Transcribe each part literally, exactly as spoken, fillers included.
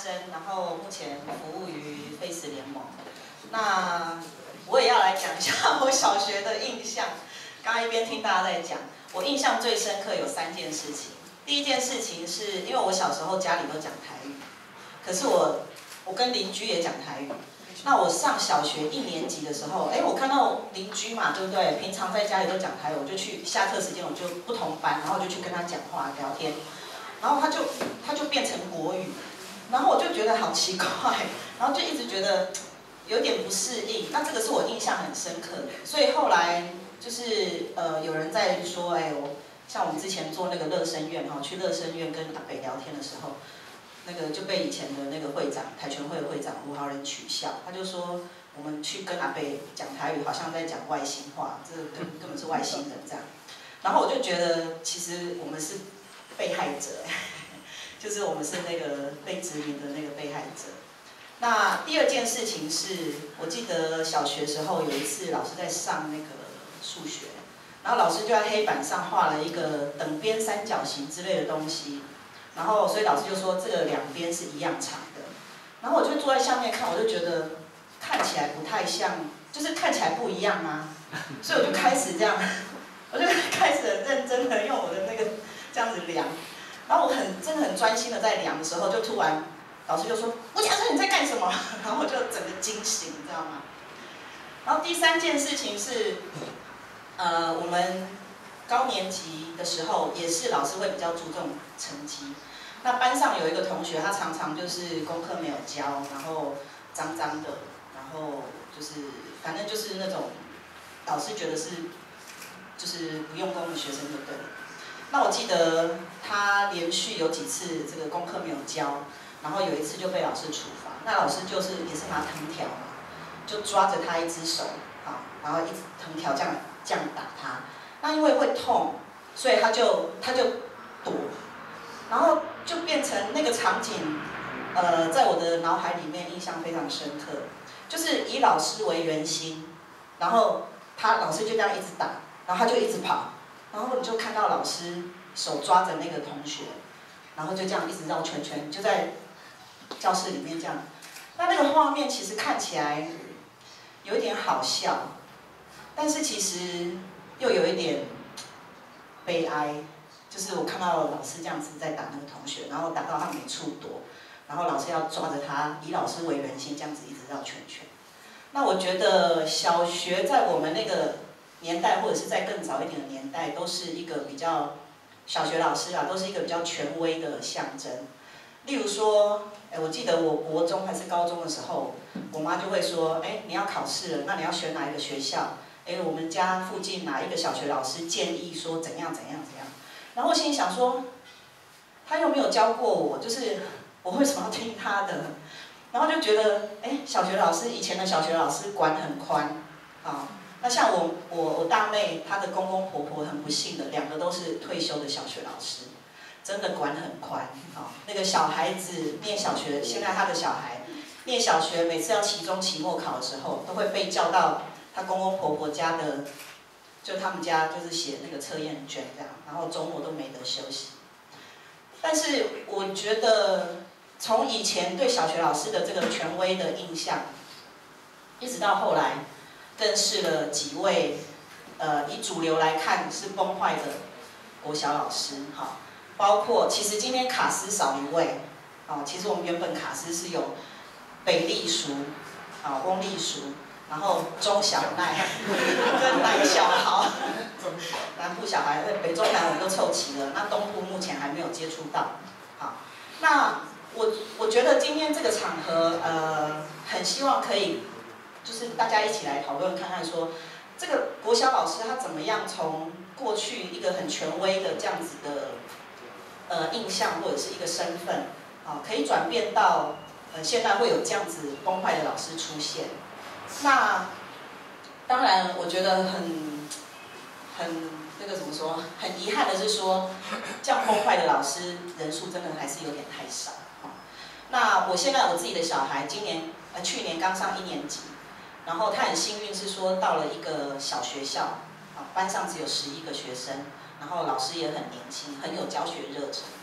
珍，然后目前服务于飞驰联盟。那我也要来讲一下我小学的印象。刚刚一边听大家在讲，我印象最深刻有三件事情。第一件事情是因为我小时候家里都讲台语，可是我我跟邻居也讲台语。那我上小学一年级的时候，哎，我看到邻居嘛，对不对？平常在家里都讲台语，我就去下课时间我就不同班，然后就去跟他讲话聊天，然后他就他就变成国语，然后我就觉得好奇怪，然后就一直觉得有点不适应。那这个是我印象很深刻的，所以后来就是呃有人在说，哎，我像我们之前做那个乐声院哈，去乐声院跟阿北聊天的时候。那个就被以前的那个会长跆拳会的会长吴豪人取笑，他就说我们去跟阿北讲台语，好像在讲外星话，这根根本是外星人这样。然后我就觉得，其实我们是被害者，就是我们是那个被殖民的那个被害者。那第二件事情是，我记得小学时候有一次老师在上那个数学，然后老师就在黑板上画了一个等边三角形之类的东西。然后，所以老师就说这个两边是一样长的。然后我就坐在下面看，我就觉得看起来不太像，就是看起来不一样啊。所以我就开始这样，我就开始很认真的用我的那个这样子量。然后我很真的很专心的在量的时候，就突然老师就说：“吴家珍你在干什么？”然后我就整个惊醒，你知道吗？然后第三件事情是，呃，我们。高年级的时候，也是老师会比较注重成绩。那班上有一个同学，他常常就是功课没有交，然后脏脏的，然后就是反正就是那种老师觉得是就是不用功的学生就对了。那我记得他连续有几次这个功课没有交，然后有一次就被老师处罚。那老师就是也是拿藤条嘛，就抓着他一只手，好，然后一藤条这样这样打他。那因为会痛，所以他就他就躲，然后就变成那个场景，呃，在我的脑海里面印象非常深刻，就是以老师为圆心，然后他老师就这样一直打，然后他就一直跑，然后你就看到老师手抓着那个同学，然后就这样一直绕圈圈，就在教室里面这样。那那个画面其实看起来有一点好笑，但是其实。又有一点悲哀，就是我看到老师这样子在打那个同学，然后打到他没处躲，然后老师要抓着他，以老师为圆心，这样子一直绕圈圈。那我觉得小学在我们那个年代，或者是在更早一点的年代，都是一个比较小学老师啊，都是一个比较权威的象征。例如说，哎，我记得我国中还是高中的时候，我妈就会说，哎，你要考试了，那你要选哪一个学校？哎，我们家附近哪一个小学老师建议说怎样怎样怎样，然后我心里想说，他又没有教过我，就是我为什么要听他的？然后就觉得，哎，小学老师以前的小学老师管很宽，啊，那像我我我大妹，她的公公婆婆很不幸的，两个都是退休的小学老师，真的管很宽，啊，那个小孩子念小学，现在他的小孩念小学，每次要期中期末考的时候，都会被叫到。她公公婆婆家的，就他们家就是写那个测验卷这样，然后周末都没得休息。但是我觉得，从以前对小学老师的这个权威的印象，一直到后来认识了几位，呃，以主流来看是崩坏的国小老师，哈，包括其实今天卡斯少一位，哦，其实我们原本卡斯是有北立淑，啊，翁立淑。然后中小奈跟南小豪，南部小孩，北中南我们都凑齐了，那东部目前还没有接触到。好，那我我觉得今天这个场合，呃，很希望可以，就是大家一起来讨论看看说，这个国小老师他怎么样从过去一个很权威的这样子的，呃印象或者是一个身份，啊，可以转变到，呃，现在会有这样子崩坏的老师出现。那当然，我觉得很很那个怎么说，很遗憾的是说，这样崩坏的老师人数真的还是有点太少。那我现在我自己的小孩，今年呃去年刚上一年级，然后他很幸运是说到了一个小学校，啊班上只有十一个学生，然后老师也很年轻，很有教学热忱。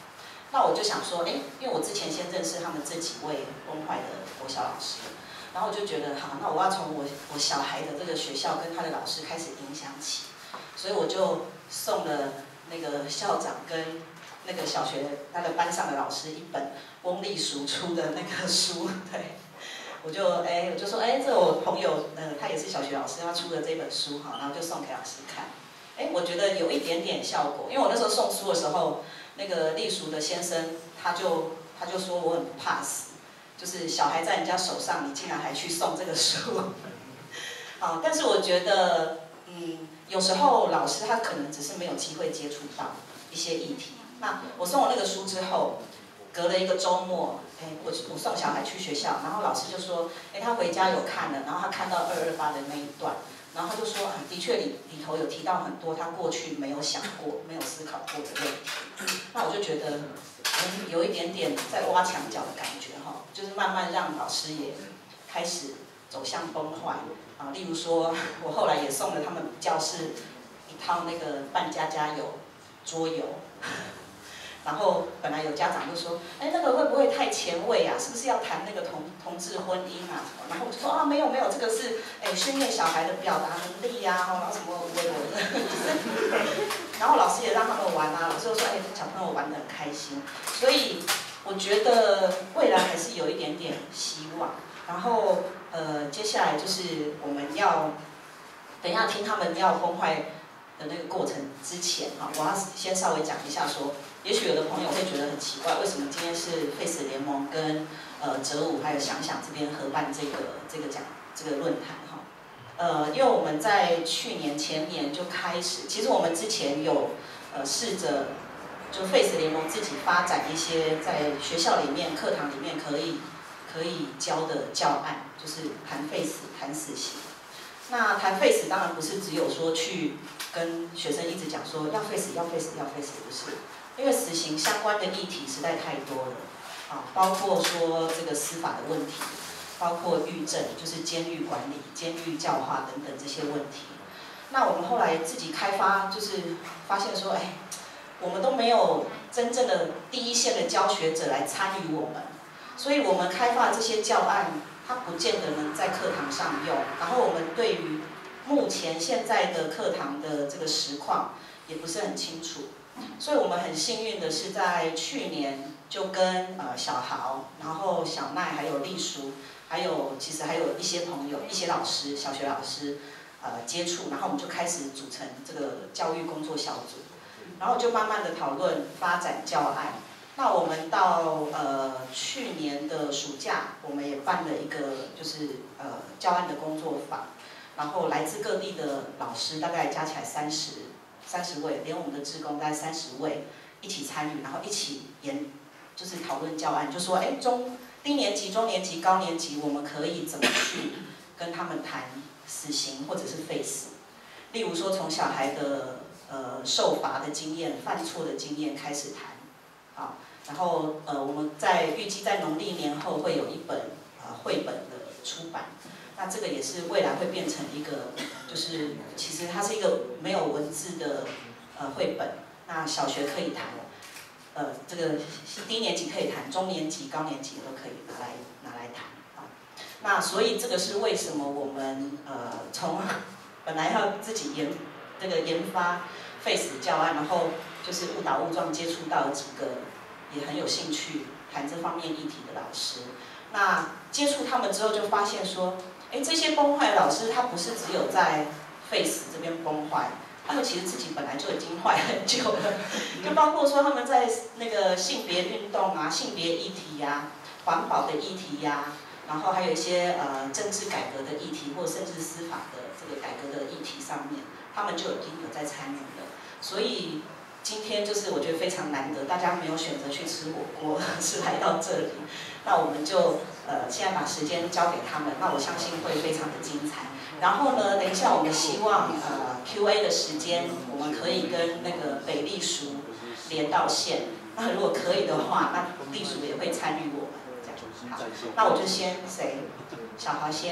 那我就想说，哎，因为我之前先认识他们这几位崩坏的国小老师，然后我就觉得，好，那我要从我我小孩的这个学校跟他的老师开始影响起，所以我就送了那个校长跟那个小学他的班上的老师一本翁立淑出的那个书，对，我就哎我就说，哎，这我朋友，呃，他也是小学老师，他出的这本书哈，然后就送给老师看，哎，我觉得有一点点效果，因为我那时候送书的时候。那个隶属的先生，他就他就说我很不怕死，就是小孩在人家手上，你竟然还去送这个书，啊！但是我觉得，嗯，有时候老师他可能只是没有机会接触到一些议题。那我送了那个书之后，隔了一个周末，哎，我我送小孩去学校，然后老师就说，哎，他回家有看了，然后他看到二二八的那一段。然后他就说，啊，的确里里头有提到很多他过去没有想过、没有思考过的问题。那我就觉得，嗯，有一点点在挖墙脚的感觉哈，就是慢慢让老师也开始走向崩坏啊。例如说，我后来也送了他们教室一套那个扮家家有桌游。然后本来有家长就说，哎，那个会不会太前卫啊？是不是要谈那个同同志婚姻啊？然后我就说啊，没有没有，这个是哎训练小孩的表达能力呀、啊，然后什么微微的。然后老师也让他们玩啊，老师就说，哎，小朋友玩得很开心。所以我觉得未来还是有一点点希望。然后呃，接下来就是我们要等一下听他们要崩坏的那个过程之前哈，我要先稍微讲一下说。也许有的朋友会觉得很奇怪，为什么今天是Face联盟跟呃哲武还有想想这边合办这个这个讲这个论坛哈？呃，因为我们在去年前年就开始，其实我们之前有呃试着就 Face联盟自己发展一些在学校里面课堂里面可以可以教的教案，就是谈 Face 谈死刑。那谈 Face 当然不是只有说去跟学生一直讲说要 Face 要 Face 要 Face， 不是。因为死刑相关的议题实在太多了，啊，包括说这个司法的问题，包括狱政，就是监狱管理、监狱教化等等这些问题。那我们后来自己开发，就是发现说，哎，我们都没有真正的第一线的教学者来参与我们，所以我们开发的这些教案，它不见得能在课堂上用。然后我们对于目前现在的课堂的这个实况，也不是很清楚。所以我们很幸运的是，在去年就跟呃小豪，然后小奈还有丽淑，还有其实还有一些朋友、一些老师、小学老师，呃接触，然后我们就开始组成这个教育工作小组，然后就慢慢的讨论发展教案。那我们到呃去年的暑假，我们也办了一个就是呃教案的工作坊，然后来自各地的老师，大概加起来三十。三十位，连我们的志工大概三十位一起参与，然后一起研，就是讨论教案，就说，哎，中低年级、中年级、高年级，我们可以怎么去跟他们谈死刑或者是废死？例如说，从小孩的呃受罚的经验、犯错的经验开始谈，啊，然后呃我们在预计在农历年后会有一本呃绘本的出版。那这个也是未来会变成一个，就是其实它是一个没有文字的呃绘本，那小学可以谈，呃这个低年级可以谈，中年级、高年级都可以拿来拿来谈啊。那所以这个是为什么我们呃从本来要自己研这个研发 Face 教案，然后就是误打误撞接触到几个也很有兴趣谈这方面议题的老师，那接触他们之后就发现说。哎，这些崩坏的老师，他不是只有在 Face 这边崩坏，他们其实自己本来就已经坏很久了。就包括说他们在那个性别运动啊、性别议题呀、环保的议题呀，然后还有一些呃政治改革的议题，或甚至司法的这个改革的议题上面，他们就已经有在参与了。所以今天就是我觉得非常难得，大家没有选择去吃火锅，是来到这里。那我们就呃现在把时间交给他们，那我相信会非常的精彩。然后呢，等一下我们希望呃 Q A 的时间，我们可以跟那个北立淑连到线。那如果可以的话，那立淑也会参与我们这样。好，那我就先谁？小豪先。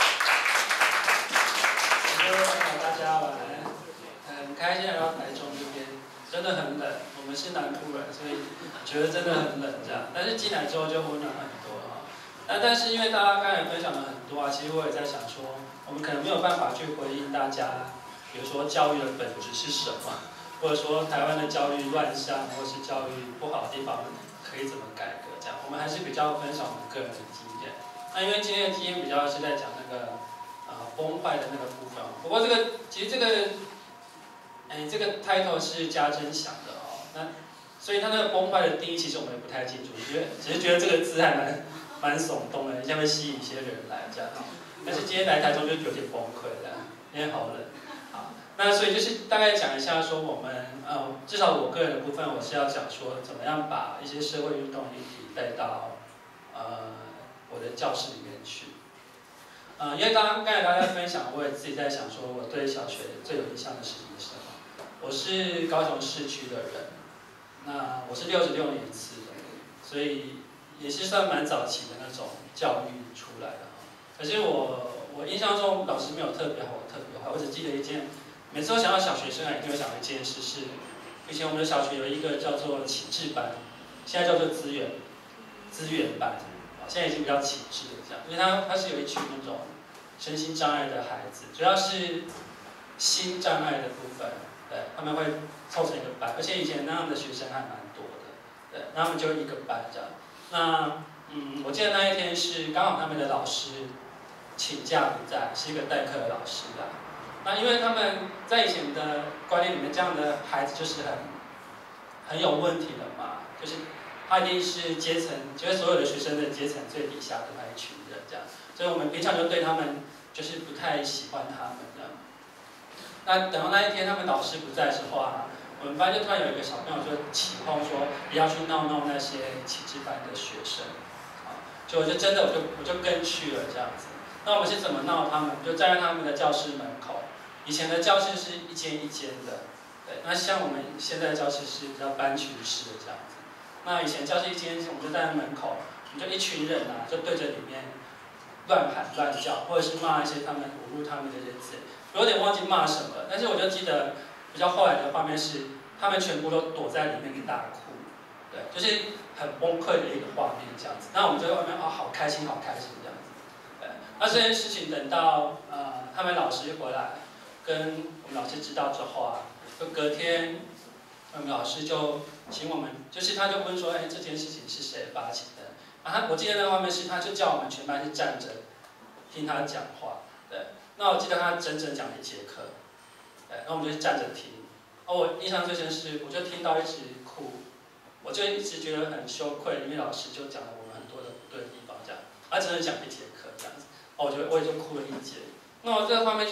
大家来，很开心来到台中这边真的很冷。我们是南部人，所以觉得真的很冷这样。但是进来之后就温暖很多啊。那但是因为大家刚才分享了很多啊，其实我也在想说，我们可能没有办法去回应大家，比如说教育的本质是什么，或者说台湾的教育乱象，或是教育不好的地方可以怎么改革这样。我们还是比较分享我们个人的经验。那因为今天的经验比较是在讲那个呃崩坏的那个部分。不过这个其实这个。哎，这个 title 是家珍想的哦，那所以它那个崩坏的定义其实我们也不太清楚，觉得只是觉得这个字还蛮蛮耸动的，一下会吸引一些人来这样。但是今天来台中就有点崩溃了，因为好冷。好，那所以就是大概讲一下说我们呃，至少我个人的部分，我是要讲说怎么样把一些社会运动议题带到呃我的教室里面去。呃，因为刚刚刚才大家分享，我也自己在想说，我对小学最有印象的事情是什么？我是高雄市区的人，那我是六十六年次的，所以也是算蛮早期的那种教育出来的。可是我我印象中老师没有特别好，特别好，我只记得一件，每次我想到小学生啊，一定会想到一件事是，以前我们的小学有一个叫做启智班，现在叫做资源资源班，现在已经比较启智了这样，因为它它是有一群那种身心障碍的孩子，主要是心障碍的部分。对，他们会凑成一个班，而且以前那样的学生还蛮多的，对，那他们就一个班这样。那嗯，我记得那一天是刚好他们的老师请假不在，是一个代课的老师啦。那因为他们在以前的观念里面，这样的孩子就是很很有问题的嘛，就是他一定是阶层，就是所有的学生的阶层最底下的那一群人这样，所以我们平常就对他们就是不太喜欢他们这样。那等到那一天他们老师不在的时候啊，我们班就突然有一个小朋友就起哄说不要去闹闹那些启智班的学生，啊，就我就真的我就我就跟去了这样子。那我们是怎么闹他们？就站在他们的教室门口，以前的教室是一间一间的，对，那像我们现在的教室是比较班群式的这样子。那以前教室一间，我们就站在门口，我们就一群人啊，就对着里面乱喊乱叫，或者是骂一些他们侮辱他们的这些字。有点忘记骂什么，但是我就记得比较后来的画面是，他们全部都躲在里面大哭，对，就是很崩溃的一个画面这样子。那我们就在外面啊、哦，好开心，好开心这样子。对，那这件事情等到呃他们老师回来，跟我们老师知道之后啊，就隔天，我们老师就请我们，就是他就问说，哎，这件事情是谁发起的？啊，我记得那个画面是，他就叫我们全班是站着听他讲话，对。那我记得他整整讲了一节课，对，那我们就站着听。哦，我印象最深是，我就听到一直哭，我就一直觉得很羞愧，因为老师就讲了我们很多的不对的地方，这样，他整整讲一节课这样子，哦，我就我也就哭了一节。那我这个画面就是，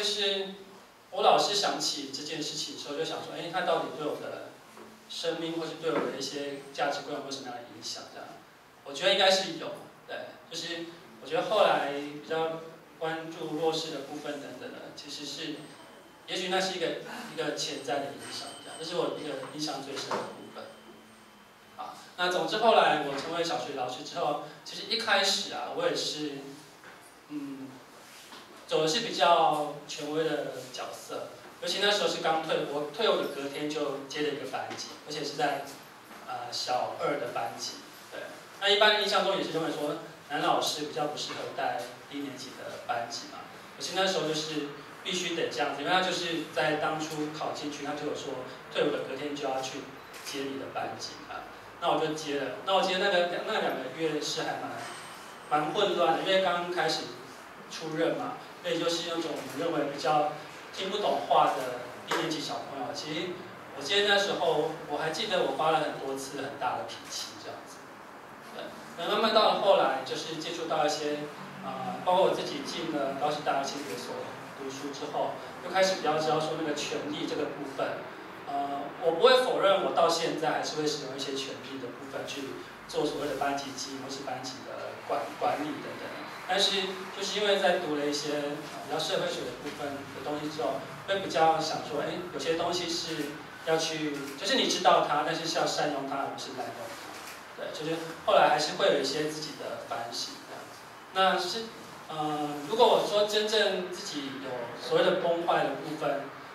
我老是想起这件事情的时候，就想说，哎，他到底对我的生命或是对我的一些价值观有什么样的影响？这样，我觉得应该是有，对，就是我觉得后来比较关注弱势的部分等等的，其实是，也许那是一个一个潜在的影响，这样，这是我一个印象最深的部分。好，那总之后来我成为小学老师之后，其实一开始啊，我也是，嗯，走的是比较权威的角色，尤其那时候是刚退，我退伍的隔天就接了一个班级，而且是在呃小二的班级，对，那一般印象中也是认为说，男老师比较不适合带低年级的班级嘛，可是那时候就是必须得这样子，因为他就是在当初考进去，他就有说退伍的隔天就要去接你的班级啊，那我就接了。那我接那个那两个月是还蛮蛮混乱的，因为刚开始出任嘛，所以就是那种我们认为比较听不懂话的低年级小朋友，其实我记得那时候我还记得我发了很多次很大的脾气这样子，对。那慢慢到了后来，就是接触到一些，呃，包括我自己进了高师大性别所读书之后，就开始比较知道说那个权利这个部分，呃，我不会否认我到现在还是会使用一些权利的部分去做所谓的班级经营或是班级的管管理等等。但是就是因为在读了一些比较社会学的部分的东西之后，会比较想说，哎，有些东西是要去，就是你知道它，但是是要善用它，而不是滥用它。对，就是后来还是会有一些自己的反省这样。那是，呃，如果我说真正自己有所谓的崩坏的部分，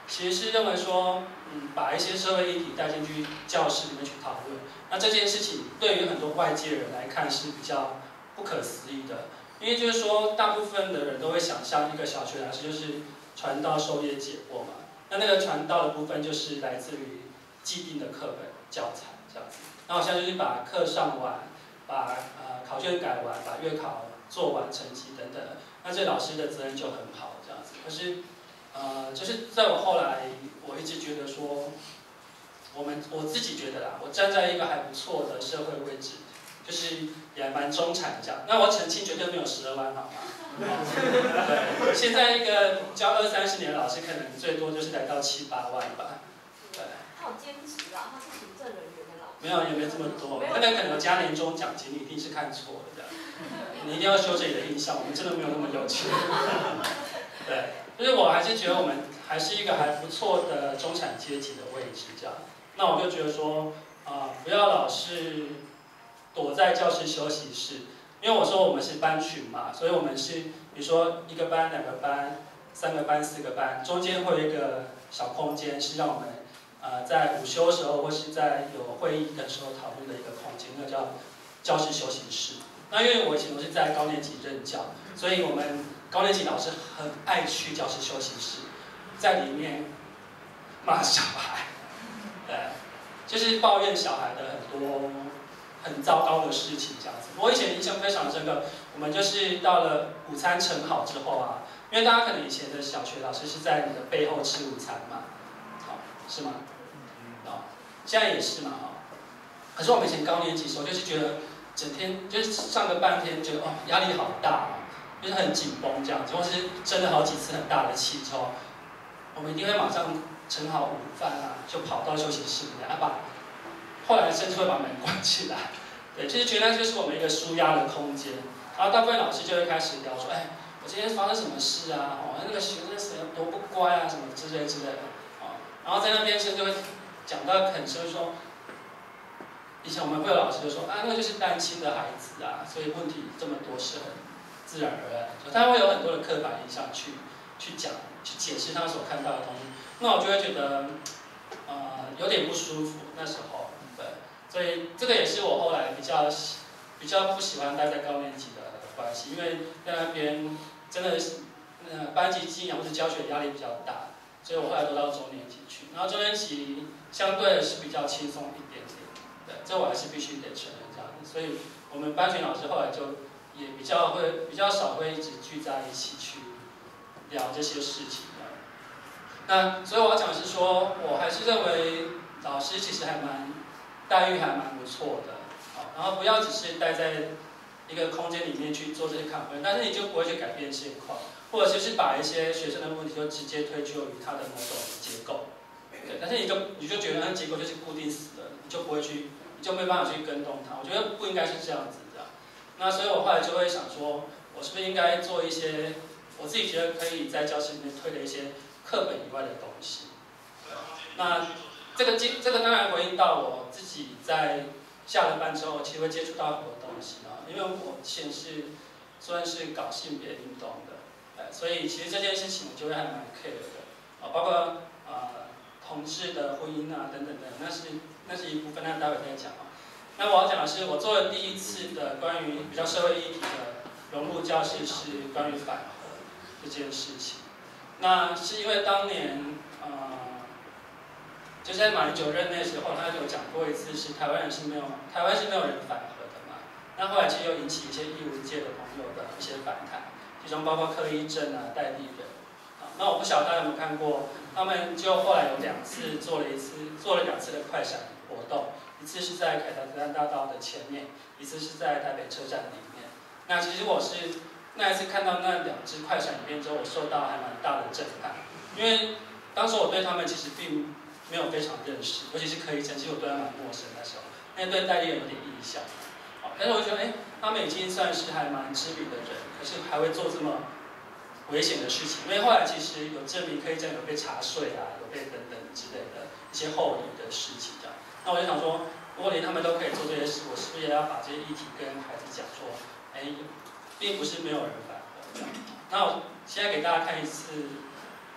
其实是认为说，嗯，把一些社会议题带进去教室里面去讨论。那这件事情对于很多外界人来看是比较不可思议的，因为就是说，大部分的人都会想象一个小学老师就是传道授业解惑嘛。那那个传道的部分就是来自于既定的课本教材这样子。那好像就是把课上完，把呃考卷改完，把月考做完成绩等等，那这老师的责任就很好这样子。可是，呃，就是在我后来，我一直觉得说，我们我自己觉得啦，我站在一个还不错的社会位置，就是也还蛮中产这样。那我澄清绝对没有十二万好吗？对，现在一个教二三十年的老师，可能最多就是来到七八万吧。对。 他有兼职啊，他是行政人员的老师。 没有，也没这么多。那个可能加年终奖金，你一定是看错了的。你一定要修正你的印象，我们真的没有那么有钱。对，就是我还是觉得我们还是一个还不错的中产阶级的位置这样。那我就觉得说，啊、呃，不要老是躲在教室休息室，因为我说我们是班群嘛，所以我们是比如说一个班、两个班、三个班、四个班，中间会有一个小空间，是让我们呃在午休的时候或是在有会议的时候讨论的一个空间，那个叫教室休息室。那因为我以前都是在高年级任教，所以我们高年级老师很爱去教室休息室，在里面骂小孩。对，就是抱怨小孩的很多很糟糕的事情这样子。我以前印象非常深刻，我们就是到了午餐盛好之后啊，因为大家可能以前的小学老师是在你的背后吃午餐嘛，好，是吗？哦，现在也是嘛，哈。可是我们以前高年级的时候，就是觉得整天就是上个半天，觉得哦压力好大啊，就是很紧绷这样子，或是真的好几次很大的气之后，我们一定会马上盛好午饭啊，就跑到休息室里面，啊把，后来甚至会把门关起来，对，就是觉得那就是我们一个舒压的空间。然后大部分老师就会开始聊说，哎，我今天发生什么事啊？哦，那个学生谁多不乖啊，什么之类之类的，哦，然后在那边是就会讲到很深说，以前我们会有老师就说，啊，那个就是单亲的孩子啊，所以问题这么多是很自然而然，他会有很多的刻板印象去去讲。去解释他所看到的东西，那我就会觉得，呃，有点不舒服。那时候，对，所以这个也是我后来比较比较不喜欢待在高年级的关系，因为在那边真的是，呃，班级经营或是教学压力比较大，所以我后来都到中年级去。然后中年级相对的是比较轻松一点点，对，这我还是必须得承认这样子。所以我们班群老师后来就也比较会比较少会一直聚在一起去聊这些事情的。那所以我要讲的是说，我还是认为老师其实还蛮待遇还蛮不错的，好，然后不要只是待在一个空间里面去做这些讨论，但是你就不会去改变现况，或者就是把一些学生的问题就直接推究于他的某种结构，对，但是你就你就觉得那结构就是固定死的，你就不会去，你就没办法去跟动它。我觉得不应该是这样子的。那所以我后来就会想说，我是不是应该做一些我自己觉得可以在教室里面推的一些课本以外的东西。那这个这个当然回应到我自己在下了班之后，其实会接触到很多东西啊，因为我以前是算是搞性别运动的，所以其实这件事情我就会还蛮 care 的啊，包括呃同志的婚姻啊等等等，那是那是一部分，那待会再讲啊。那我要讲的是，我做了第一次的关于比较社会议题的融入教室，是关于反核这件事情。那是因为当年呃，就在马英九任内时候，他就有讲过一次，是台湾人是没有台湾是没有人反核的嘛。那后来其实又引起一些艺文界的朋友的一些反弹，其中包括柯一正啊、戴立人。啊，那我不晓得大家有没有看过，他们就后来有两次做了一次，做了两次的快闪活动。一次是在凯达格兰大道的前面，一次是在台北车站里面。那其实我是那一次看到那两支快闪影片之后，我受到还蛮大的震撼，因为当时我对他们其实并没有非常认识，尤其是柯一正，其实我对他蛮陌生那时候，那对戴立人有点印象。好，但是我就觉得，哎，他们已经算是还蛮知名的人，可是还会做这么危险的事情，因为后来其实有证明柯一正有被查税啊，有被等等之类的一些后遗的事情这样。那我就想说，如果连他们都可以做这些事，我是不是也要把这些议题跟孩子讲说，哎，并不是没有人反核。那我现在给大家看一次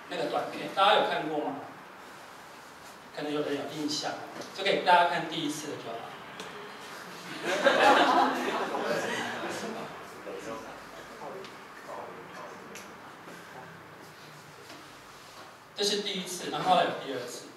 那个短片，大家有看过吗？可能有人有印象，就给大家看第一次的就好。这是第一次，然后后来有第二次。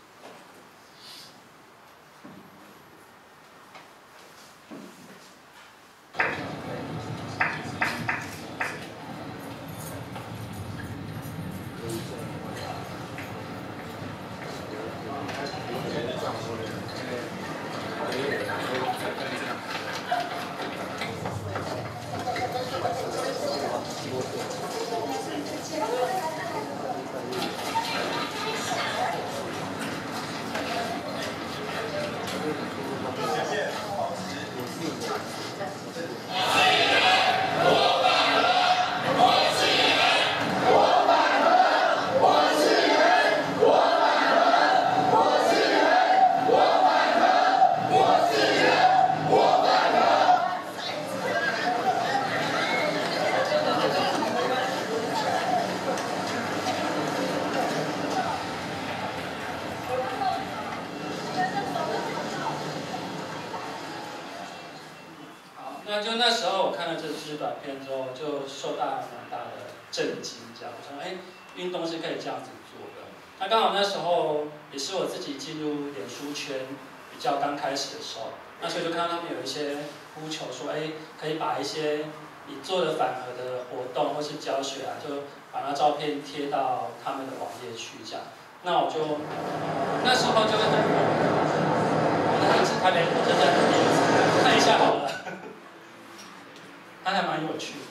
那就那时候我看了这支短片之后，就受到蛮大的震惊，这样我说，哎，运动是可以这样子做的。那刚好那时候也是我自己进入脸书圈比较刚开始的时候，那所以就看到他们有一些呼求说，哎，可以把一些你做的反核的活动或是教学啊，就把那照片贴到他们的网页去这样。那我就那时候就会很，那是台北火车站的名字，看一下好了。它还蛮有趣的。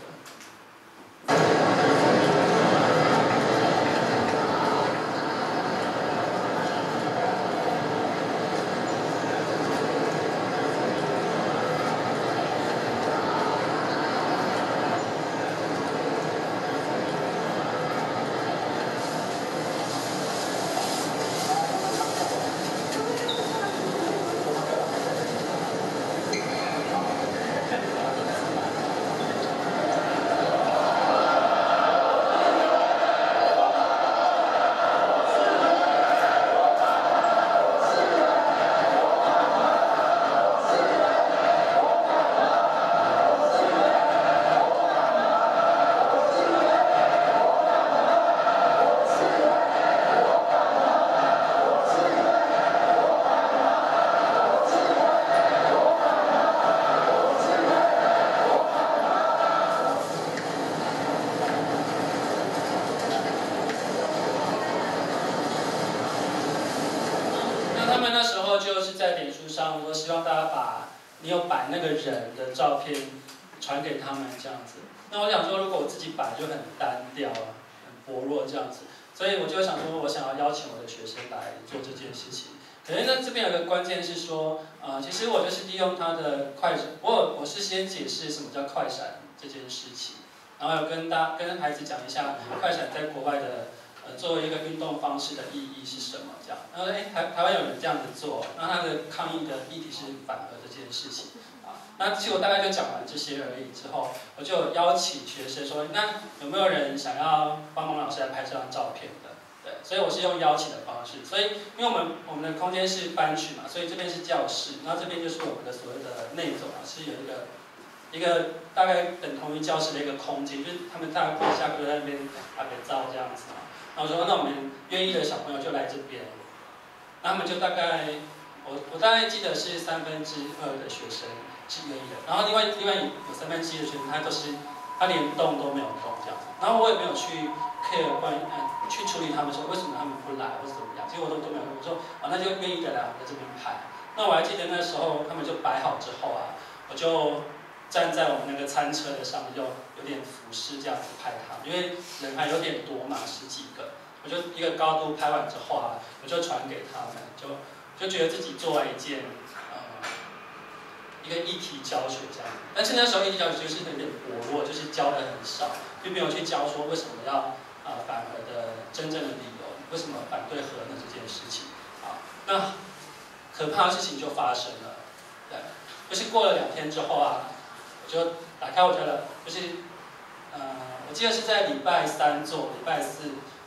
他们那时候就是在脸书上说，希望大家把你有摆那个人的照片传给他们这样子。那我想说，如果我自己摆就很单调啊，很薄弱这样子，所以我就想说，我想要邀请我的学生来做这件事情。可是呢，这边有个关键是说，呃，其实我就是利用它的快闪，我我是先解释什么叫快闪这件事情，然后有跟大跟孩子讲一下快闪在国外的。呃，作为一个运动方式的意义是什么？这样，然后哎，台台湾有人这样子做，那他的抗议的议题是反核这件事情啊。那其实我大概就讲完这些而已之后，我就邀请学生说，那有没有人想要帮忙老师来拍这张照片的？对，所以我是用邀请的方式。所以，因为我们我们的空间是班区嘛，所以这边是教室，然后这边就是我们的所谓的内总啊，是有一个一个大概等同于教室的一个空间，就是他们大概下课在那边拍个照这样子啊。然后我说，那我们愿意的小朋友就来这边，那他们就大概，我我大概记得是三分之二的学生是愿意的，然后另外另外有三分之一的学生他都是他连动都没有动这样子，然后我也没有去 care 关呃去处理他们说为什么他们不来或者怎么样，其实我都都没有，我说啊那就愿意的来我们在这边拍。那我还记得那时候他们就摆好之后啊，我就站在我们那个餐车的上面，就有点俯视这样子拍他们，因为人还有点多嘛，十几个，我就一个高度拍完之后啊，我就传给他们，就就觉得自己做了一件呃一个议题教学这样，但是那时候议题教学就是有点薄弱，就是教的很少，并没有去教说为什么要啊、呃、反核的真正的理由，为什么反对核能这件事情啊，那可怕的事情就发生了，对，就是过了两天之后啊。我就打开我的，就是，呃，我记得是在礼拜三做，礼拜四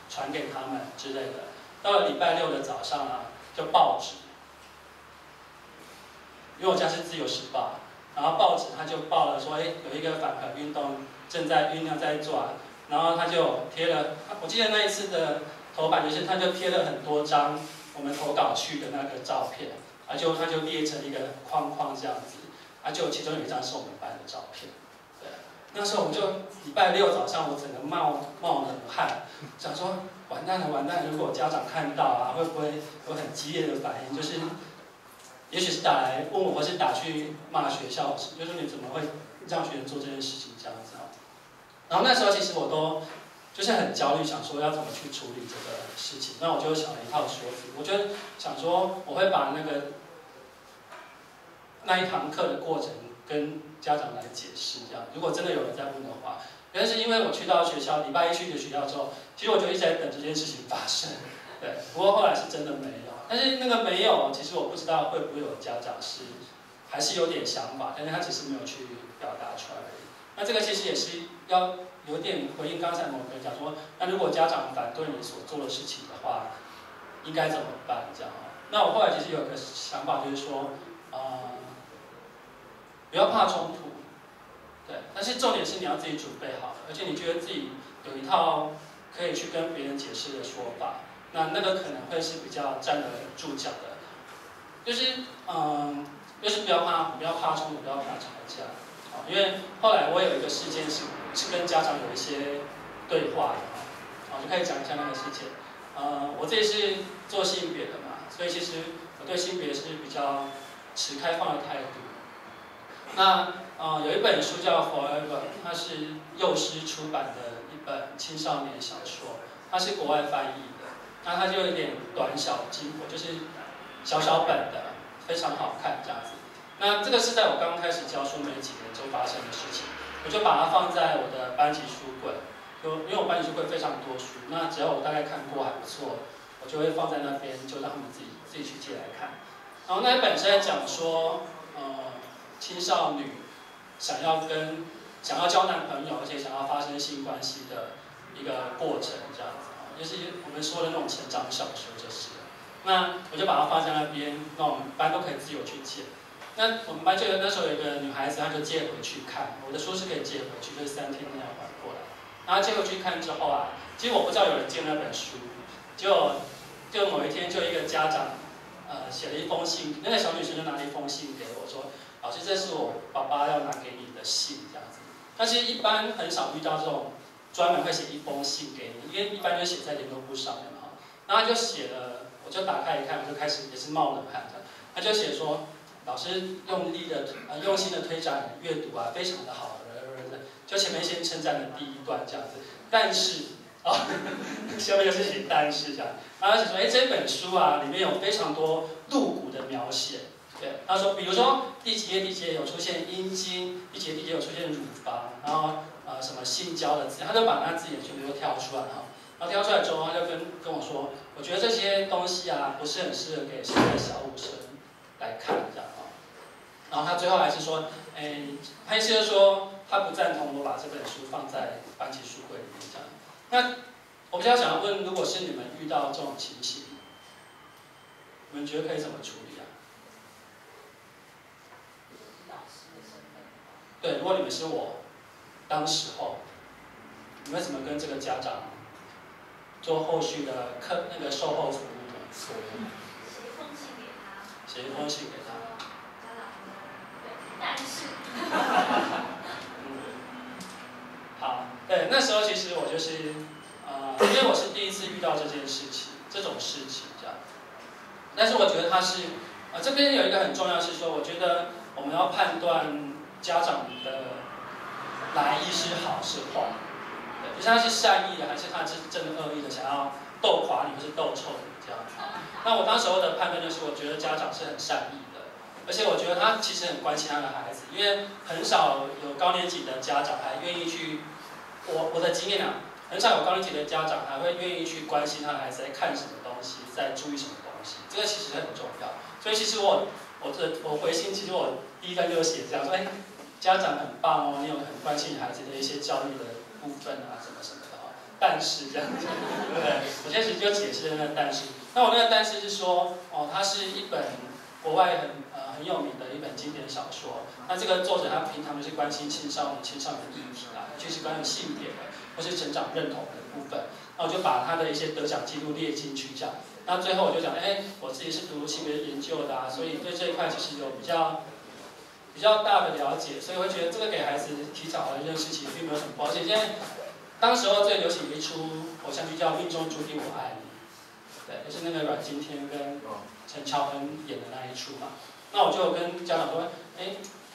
传给他们之类的。到了礼拜六的早上啊，就报纸，因为我家是自由时报，然后报纸他就报了说，哎，有一个反核运动正在酝酿在做啊，然后他就贴了，我记得那一次的头版就是他就贴了很多张我们投稿去的那个照片，啊就他就列成一个框框这样子，啊就其中有一张是我们班的照片，对，那时候我就礼拜六早上我整个冒冒冷汗，想说完蛋了完蛋了，如果家长看到啊，会不会有很激烈的反应？就是，也许是打来问我，或是打去骂学校，就说你怎么会让学生做这件事情这样子啊？然后那时候其实我都就是很焦虑，想说要怎么去处理这个事情。那我就想了一套说辞，我就想说我会把那个那一堂课的过程跟家长来解释，这样如果真的有人在问的话。但是因为我去到学校，礼拜一去的学校之后，其实我就一直在等这件事情发生，对。不过后来是真的没有，但是那个没有，其实我不知道会不会有家长是还是有点想法，但是他只是没有去表达出来而已。那这个其实也是要有点回应刚才某个人讲说，那如果家长反对你所做的事情的话，应该怎么办？这样。那我后来其实有个想法，就是说，呃，不要怕冲突。对，但是重点是你要自己准备好，而且你觉得自己有一套可以去跟别人解释的说法，那那个可能会是比较站得住脚的。就是嗯，就是不要怕，不要怕冲突，不要怕吵架。啊，因为后来我有一个事件是是跟家长有一些对话的啊，就可以讲一下那个事件。呃，我这里是做性别的嘛，所以其实我对性别是比较持开放的态度。那呃，有一本书叫《Forever》，它是幼师出版的一本青少年小说，它是国外翻译的。那它就有点短小精活，就是小小本的，非常好看这样子。那这个是在我刚开始教书没几年就发生的事情，我就把它放在我的班级书柜，就因为我班级书柜非常多书，那只要我大概看过还不错，我就会放在那边，就让他们自己自己去借来看。然后那一本是在讲说，呃。青少女想要跟想要交男朋友，而且想要发生性关系的一个过程，这样子啊，就是我们说的那种成长小说，就是。那我就把它放在那边，那我们班都可以自由去借。那我们班就有那时候有一个女孩子，她就借回去看，我的书是可以借回去，就是三天内要还过来。然后借回去看之后啊，其实我不知道有人借那本书，就就某一天就一个家长呃写了一封信，那个小女生就拿了一封信给我说。老师，这是我爸爸要拿给你的信，这样子。但是一般很少遇到这种专门会写一封信给你，因为一般就写在联络簿上面嘛。然后他就写了，我就打开一看，我就开始也是冒冷汗的。他就写说，老师用力的呃用心的推展阅读啊，非常的好，就前面先称赞了第一段这样子。但是啊，下面就是写但是这样。然后他就说，哎，这本书啊里面有非常多露骨的描写。对，他说，比如说第几页第几页有出现阴茎，第几页第几页有出现乳房，然后呃什么性交的字，他就把那字眼全部都挑出来哈。然后挑出来之后，他就跟跟我说，我觉得这些东西啊不是很适合给现在的小五生来看这样啊。然后他最后还是说，哎，他意思就是说他不赞同我把这本书放在班级书柜里面这样。那我比较想要问，如果是你们遇到这种情形，你们觉得可以怎么处理啊？对，如果你们是我，当时候，你们怎么跟这个家长做后续的课那个售后服务呢？ 写一封信给他。 写一封信给他。 家长，对，但是。 嗯。好，对，那时候其实我就是，呃，因为我是第一次遇到这件事情，这种事情这样。但是我觉得他是，呃，这边有一个很重要是说，我觉得我们要判断。家长的来意是好是坏，对，就是他是善意的，还是他是真的恶意的，想要逗垮你或是逗臭你这样子。那我当时候的判断就是，我觉得家长是很善意的，而且我觉得他其实很关心他的孩子，因为很少有高年级的家长还愿意去，我我的经验啊，很少有高年级的家长还会愿意去关心他的孩子在看什么东西，在注意什么东西，这个其实很重要。所以其实我我的我回信，其实我第一段就写这样说，哎。家长很棒哦，你有很关心孩子的一些教育的部分啊，什么什么的哦。 但是这样子，对不对？我现在其实就解释了那个但是。那我那个但是是说，哦，它是一本国外很呃很有名的一本经典小说。那这个作者他平常就是关心青少年、青少年的议题啦，尤其是关于性别的或是成长认同的部分。那我就把他的一些得奖记录列进去这样。那最后我就讲，哎，我自己是读性别研究的啊，所以对这一块其实有比较比较大的了解，所以我会觉得这个给孩子提早的认识其实并没有什么不好。而且现在当时候最流行的一出偶像剧叫《命中注定我爱你》，对，就是那个阮经天跟陈乔恩演的那一出嘛。那我就跟家长说，哎，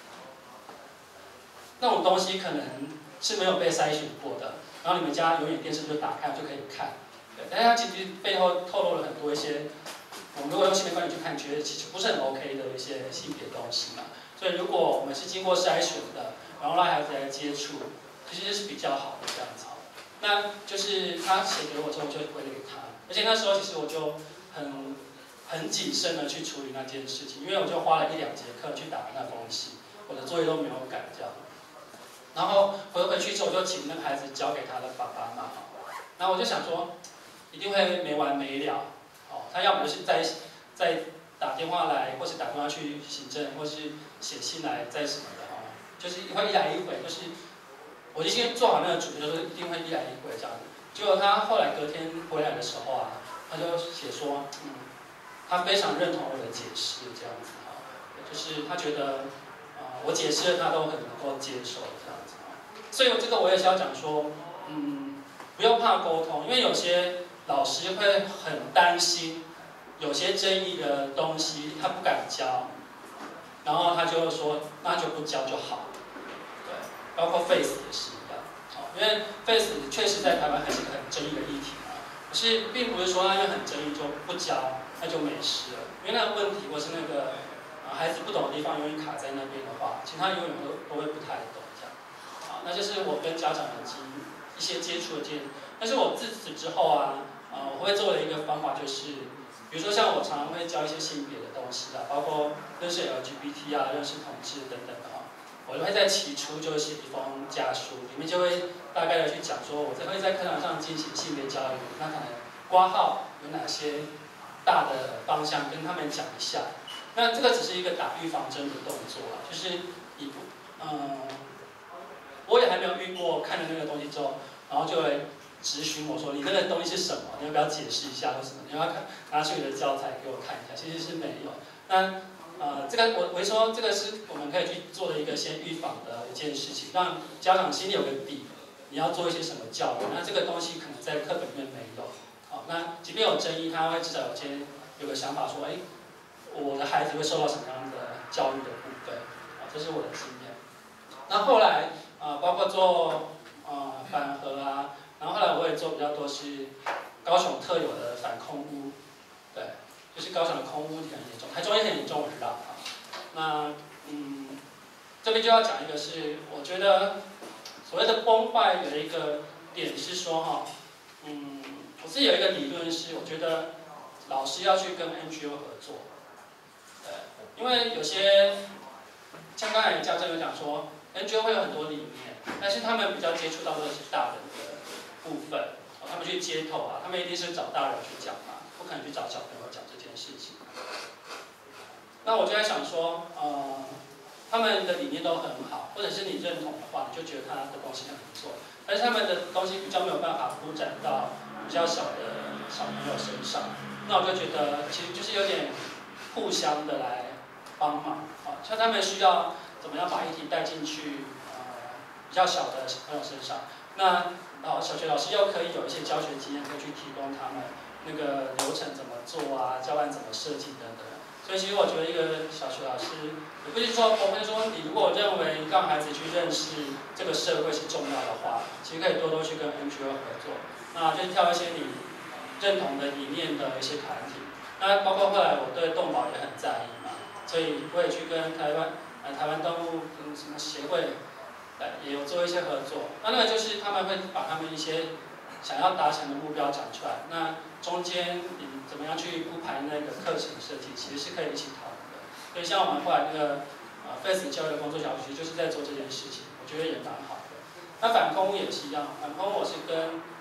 那种东西可能是没有被筛选过的，然后你们家永远电视就打开就可以看，对，但是它其实背后透露了很多一些，我们如果用性别观点去看，觉得其实不是很 OK 的一些性别东西嘛。所以如果我们是经过筛选的，然后让孩子来接触，其实是比较好的这样子。那就是他写给我之后，我就回给他，而且那时候其实我就很很谨慎的去处理那件事情，因为我就花了一两节课去打那封信，我的作业都没有改这样。然后回回去之后，我就请那个孩子交给他的爸爸妈妈，然后我就想说，一定会没完没了，哦，他要么就是再再打电话来，或是打电话去行政，或是写信来，再什么的哦，就是会一来一回，就是我就先做好那个准备，就是一定会一来一回这样子。结果他后来隔天回来的时候啊，他就写说，嗯，他非常认同我的解释这样子啊，就是他觉得。我解释了，他都很能够接受这样子，所以这个我也是要讲说，嗯，不用怕沟通，因为有些老师会很担心，有些争议的东西他不敢教，然后他就说那就不教就好，对，包括 Face 也是一样，哦，因为 Face 确实在台湾还是一个很争议的议题嘛，可是并不是说他因为很争议就不教，那就没事了，因为那个问题或是那个。孩子不懂的地方永远卡在那边的话，其他永远都都会不太懂这样。啊，那就是我跟家长以及一些接触的建议。但是我自此之后啊，呃，我会做的一个方法就是，比如说像我常常会教一些性别的东西啊，包括认识 L G B T 啊、认识同志等等的啊，我会在起初就写一封家书，里面就会大概的去讲说，我会在课堂上进行性别教育，那可能括号有哪些大的方向跟他们讲一下。那这个只是一个打预防针的动作啊，就是你不，嗯，我也还没有遇过看了那个东西之后，然后就会质询我说你那个东西是什么？你要不要解释一下或什么？你要不要拿出你的教材给我看一下？其实是没有。那呃，这个我我说这个是我们可以去做的一个先预防的一件事情，让家长心里有个底，你要做一些什么教育。那这个东西可能在课本里面没有，好，那即便有争议，他会至少有先有个想法说，哎。我的孩子会受到什么样的教育的部分？啊，这是我的经验。那后来啊、呃，包括做呃反核啊，然后后来我也做比较多是高雄特有的反空污，对，就是高雄的空污很严重，台中也很严重，我知道啊。那嗯，这边就要讲一个是，我觉得所谓的崩坏有一个点是说哈，嗯，我自己有一个理论是，我觉得老师要去跟 N G O 合作。因为有些，像刚才家政有讲说 ，N G O 会有很多理念，但是他们比较接触到的是大人的部分，哦，他们去街头啊，他们一定是找大人去讲嘛，不可能去找小朋友讲这件事情。那我就在想说，呃，他们的理念都很好，或者是你认同的话，你就觉得他的东西很不错，但是他们的东西比较没有办法铺展到比较小的小朋友身上，那我就觉得其实就是有点互相的来。帮忙啊，像他们需要怎么样把议题带进去，呃，比较小的小朋友身上。那哦，小学老师又可以有一些教学经验，可以去提供他们那个流程怎么做啊，教案怎么设计等等。所以其实我觉得一个小学老师，也不是说，我们说你如果认为让孩子去认识这个社会是重要的话，其实可以多多去跟 N G O 合作，那就挑一些你认同的理念的一些团体。那包括后来我对动保也很在意嘛。所以我也去跟台湾呃台湾动物嗯什么协会，呃也有做一些合作。那那个就是他们会把他们一些想要达成的目标讲出来。那中间你怎么样去铺排那个课程设计，其实是可以一起讨论的。所以像我们后来那个呃 Face 教育工作小组，就是在做这件事情，我觉得也蛮好的。那反空也是一样，反空我是跟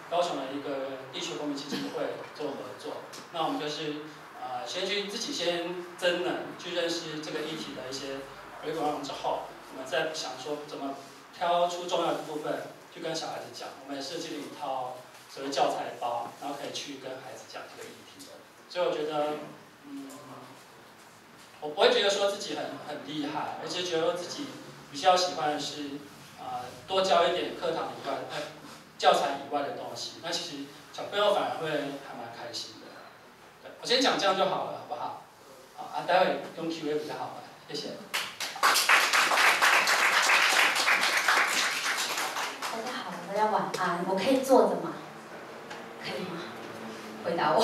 高雄的一个地区公民基金会做合作。那我们就是呃先去自己先增能，去认识这个议题的一些 background 之后，我们再想说怎么挑出重要的部分去跟小孩子讲。我们也设计了一套所谓教材包，然后可以去跟孩子讲这个议题的。所以我觉得，嗯，我不会觉得说自己很很厉害，而是觉得自己比较喜欢的是，呃，多教一点课堂以外，呃，教材以外的东西。那其实小朋友反而会还蛮开心的。对，我先讲这样就好了，好不好？好啊，待会用 Q A 比较好玩，谢谢。 大家好，大家晚安。我可以坐着吗？可以吗？回答我。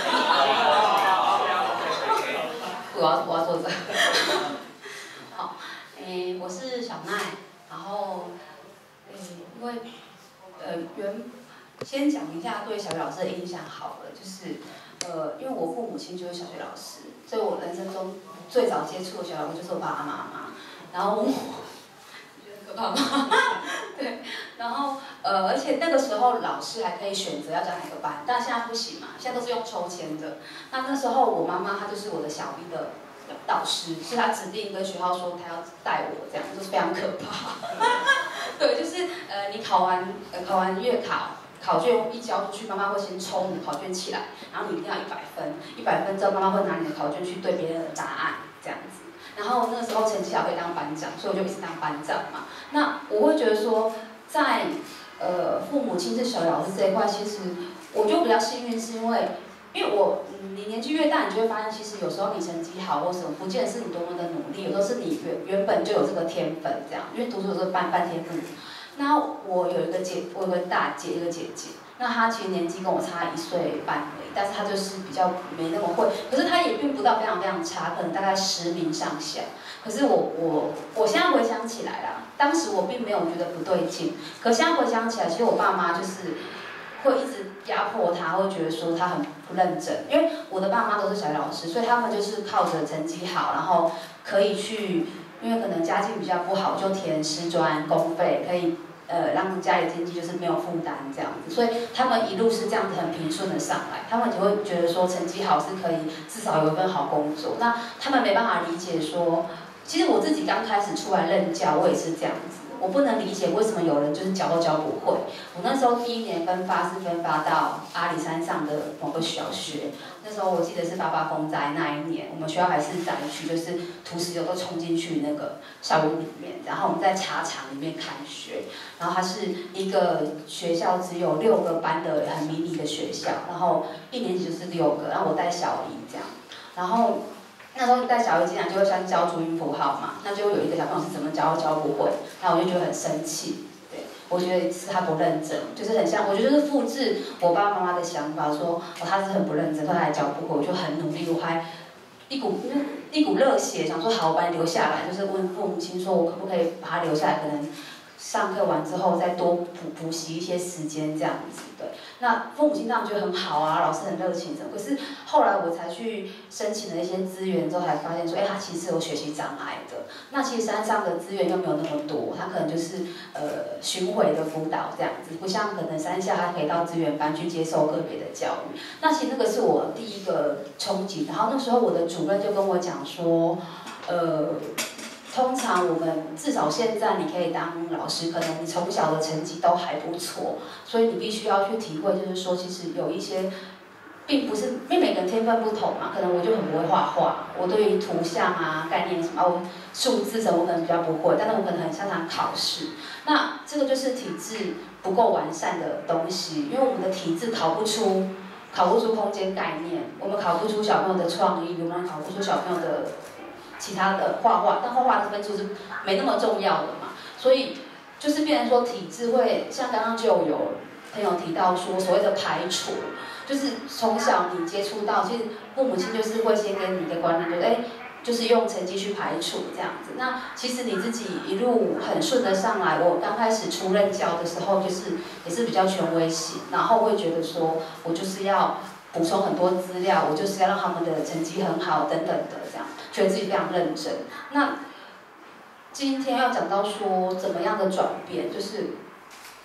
我要我要坐着。好，诶，我是小奈，然后，诶，因为，呃，原先讲一下对小学老师的印象好了，就是，呃，因为我父母亲就是小学老师，所以我人生中最早接触的小学老师就是我爸爸妈妈，然后我。可怕吗？对，然后呃，而且那个时候老师还可以选择要教哪个班，但现在不行嘛，现在都是用抽签的。那那时候我妈妈她就是我的小一的导师，是她指定跟学校说她要带我，这样就是非常可怕。对，就是呃，你考完呃考完月考，考卷一交出去，妈妈会先抽你的考卷起来，然后你一定要一百分，一百分之后妈妈会拿你的考卷去对别人的答案，这样子。然后那个时候成绩好可以当班长，所以我就一直当班长嘛。那我会觉得说，在呃父母亲是小老师这一块，其实我就比较幸运，是因为因为我嗯你年纪越大，你就会发现，其实有时候你成绩好或什么，不见得是你多么的努力，有时候是你原原本就有这个天分这样。因为读书有时候半半天赋。那我有一个姐，我有个大姐，一个姐姐。那她其实年纪跟我差一岁半而已，但是她就是比较没那么会，可是她也并不到非常非常差，可能大概十名上下。可是我我我现在回想起来啦，当时我并没有觉得不对劲，可现在回想起来，其实我爸妈就是会一直压迫她，会觉得说她很不认真，因为我的爸妈都是小学老师，所以他们就是靠着成绩好，然后可以去，因为可能家境比较不好，就填师专公费，可以。呃，让家里经济就是没有负担这样子，所以他们一路是这样子很平顺的上来，他们就会觉得说成绩好是可以至少有一份好工作。那他们没办法理解说，其实我自己刚开始出来任教，我也是这样子，我不能理解为什么有人就是教都教不会。我那时候第一年分发是分发到阿里山上的某个小学，那时候我记得是八八风灾那一年，我们学校还是灾区，就是土石流都冲进去那个校园里面，然后我们在茶厂里面开学。然后它是一个学校只有六个班的很迷你的学校，然后一年级就是六个，然后我带小一这样，然后那时候带小一进来就会先教注音符号嘛，那就有一个小朋友是怎么教都教不会，然后我就觉得很生气，对，我觉得是他不认真，就是很像，我觉得就是复制我爸爸妈妈的想法，说哦他是很不认真，他还教不会，我就很努力，我还一股一股热血，想说好我把你留下来，就是问父母亲说我可不可以把他留下来，可能。上课完之后再多补补习一些时间这样子，对。那父母亲当然觉得很好啊，老师很热情的。可是后来我才去申请了一些资源之后，才发现说，哎，他其实是有学习障碍的。那其实山上的资源又没有那么多，他可能就是呃巡回的辅导这样子，不像可能山下他可以到资源班去接受个别的教育。那其实那个是我第一个冲击。然后那时候我的主任就跟我讲说，呃。通常我们至少现在你可以当老师，可能你从小的成绩都还不错，所以你必须要去体会，就是说其实有一些，并不是因为每个人天分不同嘛，可能我就很不会画画，我对于图像啊、概念什么，我数字什么我可能比较不会，但是我可能很擅长考试。那这个就是体制不够完善的东西，因为我们的体制考不出，考不出空间概念，我们考不出小朋友的创意，我们考不出小朋友的。其他的画画，但画画的分数是没那么重要的嘛，所以就是变成说体制会像刚刚就有朋友提到说所谓的排除，就是从小你接触到，其实父母亲就是会先给你一个观念，就是哎，就是用成绩去排除这样子。那其实你自己一路很顺的上来，我刚开始出任教的时候，就是也是比较权威型，然后会觉得说我就是要补充很多资料，我就是要让他们的成绩很好等等的这样。觉得自己非常认真。那今天要讲到说怎么样的转变，就是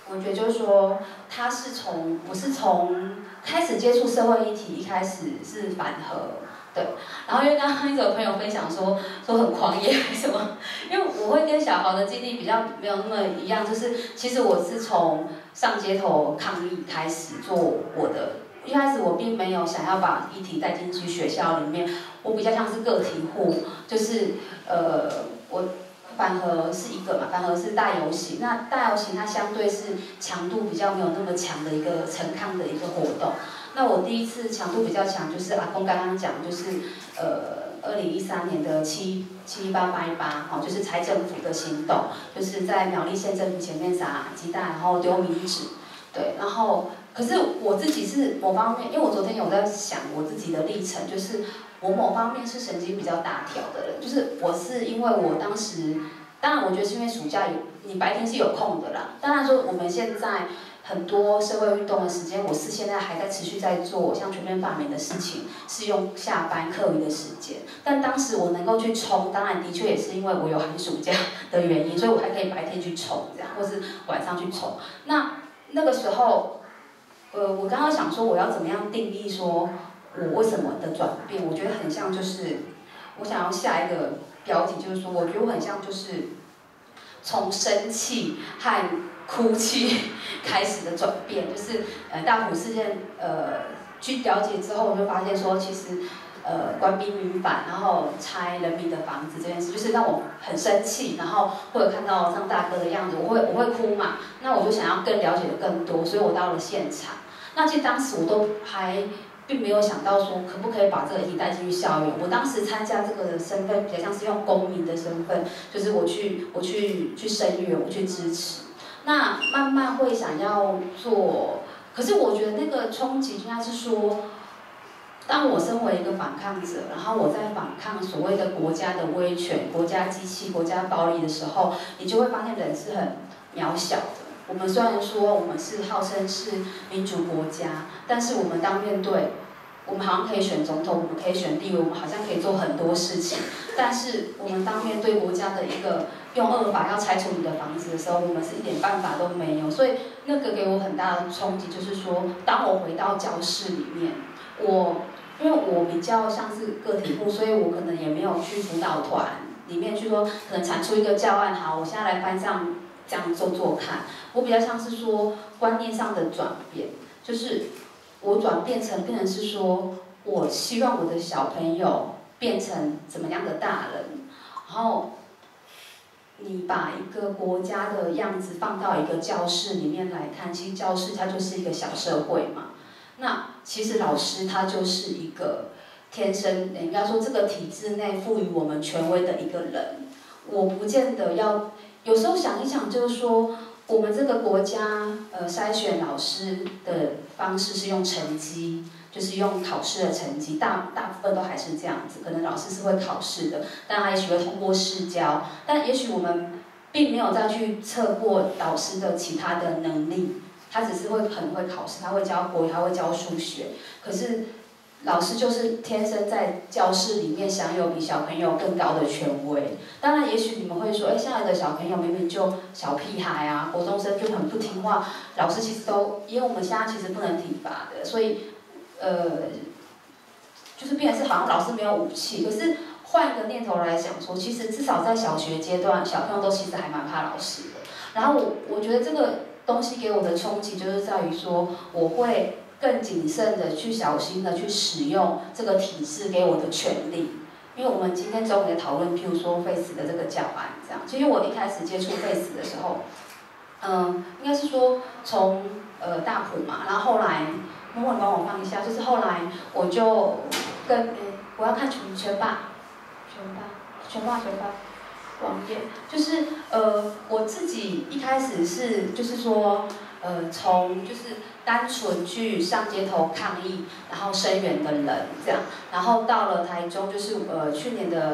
我觉得就是说，他是从我是从开始接触社会议题，一开始是反核，对。然后因为刚刚一直有朋友分享说说很狂野还是什么，因为我会跟小豪的经历比较没有那么一样，就是其实我是从上街头抗议开始做我的。一开始我并没有想要把议题带进去学校里面，我比较像是个体户，就是呃我。反核是一个嘛，反核是大游行。那大游行它相对是强度比较没有那么强的一个陈抗的一个活动。那我第一次强度比较强，就是阿公刚刚讲，就是呃二零一三年的七七八八一八，哦，就是财政府的行动，就是在苗栗县政府前面撒鸡蛋，然后丢冥纸，对，然后可是我自己是某方面，因为我昨天有在想我自己的历程，就是。我某方面是神经比较大条的人，就是我是因为我当时，当然我觉得是因为暑假有你白天是有空的啦。当然说我们现在很多社会运动的时间，我是现在还在持续在做像全面罢免的事情，是用下班课余的时间。但当时我能够去冲，当然的确也是因为我有寒暑假的原因，所以我还可以白天去冲这样，或是晚上去冲。那那个时候，呃，我刚刚想说我要怎么样定义说。我为什么的转变？我觉得很像，就是我想要下一个标题，就是说，我觉得我很像，就是从生气和哭泣开始的转变，就是呃大埔事件呃去了解之后，我就发现说，其实呃官兵民反，然后拆人民的房子这件事，就是让我很生气，然后或者看到像大哥的样子，我会我会哭嘛，那我就想要更了解的更多，所以我到了现场。那其实当时我都还。并没有想到说可不可以把这个议题带进去校园。我当时参加这个的身份比较像是用公民的身份，就是我去我去去声援，我去支持。那慢慢会想要做，可是我觉得那个冲击应该是说，当我身为一个反抗者，然后我在反抗所谓的国家的威权、国家机器、国家暴力的时候，你就会发现人是很渺小的。我们虽然说我们是号称是民主国家，但是我们当面对，我们好像可以选总统，我们可以选立委，我们好像可以做很多事情，但是我们当面对国家的一个用恶法要拆除你的房子的时候，我们是一点办法都没有。所以那个给我很大的冲击，就是说，当我回到教室里面，我因为我比较像是个体户，所以我可能也没有去辅导团里面去说，可能产出一个教案，好，我现在来班上这样做做看。我比较像是说观念上的转变，就是我转变成变成是说，我希望我的小朋友变成怎么样的大人，然后你把一个国家的样子放到一个教室里面来看，其实教室它就是一个小社会嘛。那其实老师他就是一个天生，应该说这个体制内赋予我们权威的一个人。我不见得要，有时候想一想，就是说。我们这个国家，呃，筛选老师的方式是用成绩，就是用考试的成绩，大大部分都还是这样子。可能老师是会考试的，但他也许会通过试教，但也许我们并没有再去测过老师的其他的能力，他只是会很会考试，他会教国语，他会教数学，可是。老师就是天生在教室里面享有比小朋友更高的权威。当然，也许你们会说，哎，现在的小朋友明明就小屁孩啊，国中生就很不听话，老师其实都，因为我们现在其实不能体罚的，所以，呃，就是变成是好像老师没有武器。可是换一个念头来想说，其实至少在小学阶段，小朋友都其实还蛮怕老师的。然后我我觉得这个东西给我的冲击就是在于说，我会。更谨慎的去小心的去使用这个体制给我的权利，因为我们今天中午也讨论，譬如说 Face 的这个教案，这样。其实我一开始接触 Face 的时候，嗯，应该是说从呃大埔嘛，然后后来，默默你帮我放一下，就是后来我就跟，欸、我要看全全霸，全霸，全霸，全霸。网页就是呃，我自己一开始是就是说呃，从就是单纯去上街头抗议，然后声援的人这样，然后到了台中就是呃去年的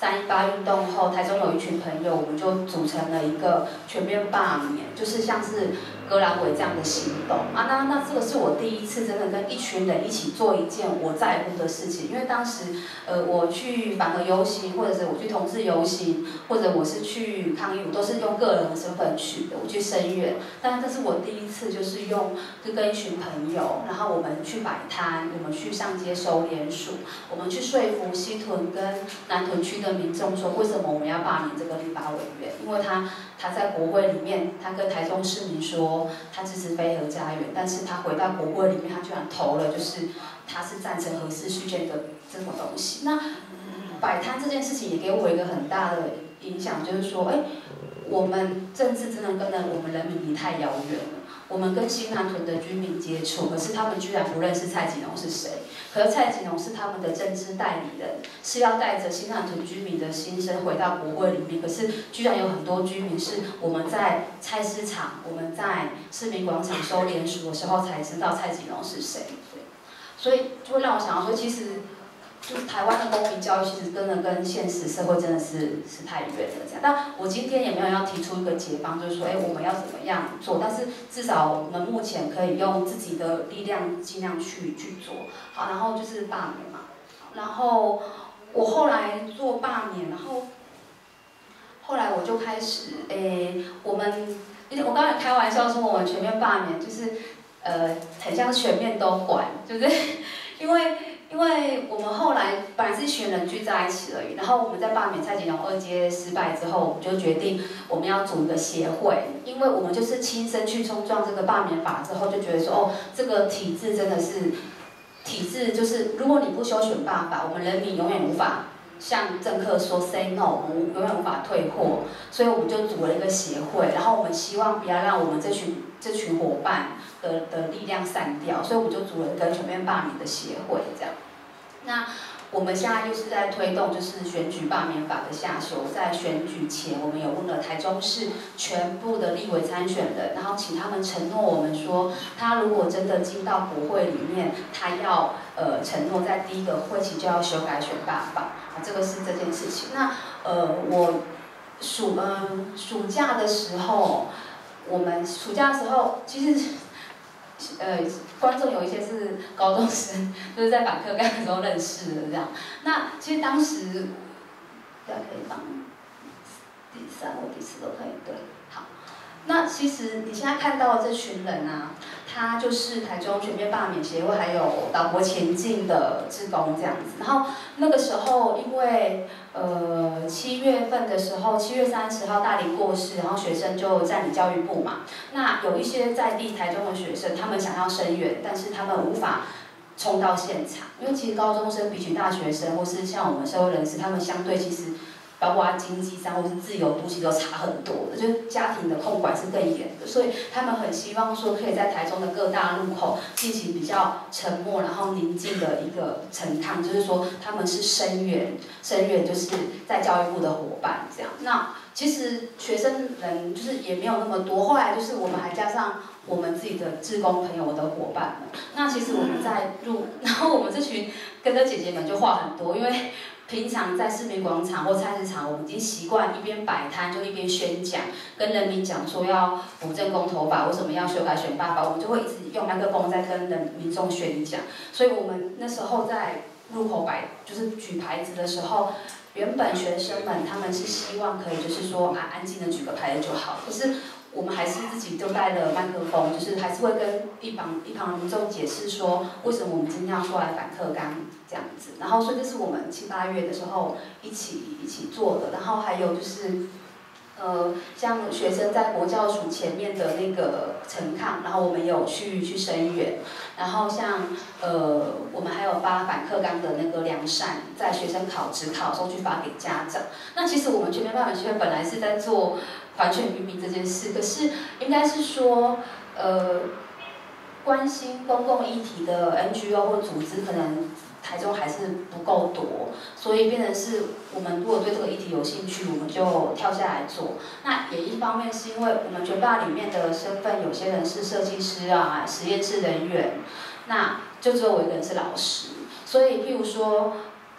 三一八运动后，台中有一群朋友，我们就组成了一个全面罢免，就是像是格兰伟这样的行动啊。那那这个是我第一次真的跟一群人一起做一件我在乎的事情，因为当时呃我去反核游行，或者是我去同志游行，或者我是去抗议，我都是用个人的身份去的，我去声援。但这是我第一次就是用就跟一群朋友，然后我们去摆摊，我们去上街收联署，我们去说服西屯跟南屯区的民众说，为什么我们要罢免这个立法委员？因为他他在国会里面，他跟台中市民说他支持非核家园，但是他回到国会里面，他居然投了就是他是赞成核四事件的这种东西。那摆摊这件事情也给我一个很大的影响，就是说，哎，我们政治真的跟了我们人民离太遥远了。我们跟新南屯的居民接触，可是他们居然不认识蔡锦龙是谁。可是蔡锦龙是他们的政治代理人，是要带着新南屯居民的心声回到国会里面。可是居然有很多居民是我们在菜市场、我们在市民广场收联署的时候才知道蔡锦龙是谁。所以就会让我想到说，其实就是台湾的公民教育，其实真的跟现实社会真的是是太远了这样。但我今天也没有要提出一个解方，就是说，哎，我们要怎么样做？但是至少我们目前可以用自己的力量尽量去去做。好，然后就是罢免嘛。然后我后来做罢免，然后后来我就开始，哎，我们我刚才开玩笑说我们全面罢免，就是呃，很像全面都管，就是因为。因为我们后来本来是一群人聚在一起而已，然后我们在罢免蔡锦龙二阶失败之后，我们就决定我们要组一个协会，因为我们就是亲身去冲撞这个罢免法之后，就觉得说，哦，这个体制真的是，体制就是如果你不修选罢法，我们人民永远无法向政客说 say no， 我们永远无法退货，所以我们就组了一个协会，然后我们希望不要让我们这群这群伙伴的的力量散掉，所以我们就组了一个全面罢免的协会，这样。那我们现在就是在推动，就是选举罢免法的下修。在选举前，我们有问了台中市全部的立委参选人，然后请他们承诺我们说，他如果真的进到国会里面，他要呃承诺在第一个会期就要修改选罢法啊，这个是这件事情。那呃我暑嗯、呃、暑假的时候，我们暑假的时候其实。呃，观众有一些是高中生，就是在反课纲的时候认识的这样。那其实当时，大家可以放第三或第四都可以，对，好。那其实你现在看到的这群人啊，他就是台中全面罢免协会还有岛国前进的志工这样子。然后那个时候因为呃七月份的时候，七月三十号大林过世，然后学生就占领教育部嘛。那有一些在地台中的学生，他们想要声援，但是他们无法冲到现场，因为其实高中生比起大学生或是像我们社会人士，他们相对其实。包括经济上或是自由度其实都差很多的，就是家庭的控管是更严的，所以他们很希望说可以在台中的各大路口进行比较沉默然后宁静的一个陈抗，就是说他们是声援，声援就是在教育部的伙伴这样。那其实学生人就是也没有那么多，后来就是我们还加上我们自己的志工朋友我的伙伴们。那其实我们在入，然后我们这群哥哥姐姐们就话很多，因为。平常在市民广场或菜市场，我们已经习惯一边摆摊就一边宣讲，跟人民讲说要补正公投法，为什么要修改选罢法，我们就会一直用麦克风在跟人民众宣讲。所以我们那时候在入口摆就是举牌子的时候，原本学生们他们是希望可以就是说啊安静的举个牌子就好，可是。我们还是自己就带了麦克风，就是还是会跟一旁一旁民众解释说，为什么我们今天要出来反课纲这样子。然后所以这是我们七八月的时候一起一起做的。然后还有就是，呃，像学生在国教署前面的那个陈抗，然后我们有去去声援。然后像呃，我们还有发反课纲的那个良善，在学生考指考的时候去发给家长。那其实我们全面罢免协会本来是在做。反选渔民这件事，可是应该是说，呃，关心公共议题的 N G O 或组织，可能台中还是不够多，所以变成是我们如果对这个议题有兴趣，我们就跳下来做。那也一方面是因为我们全罢里面的身份，有些人是设计师啊、实验室人员，那就只有我一个人是老师，所以譬如说。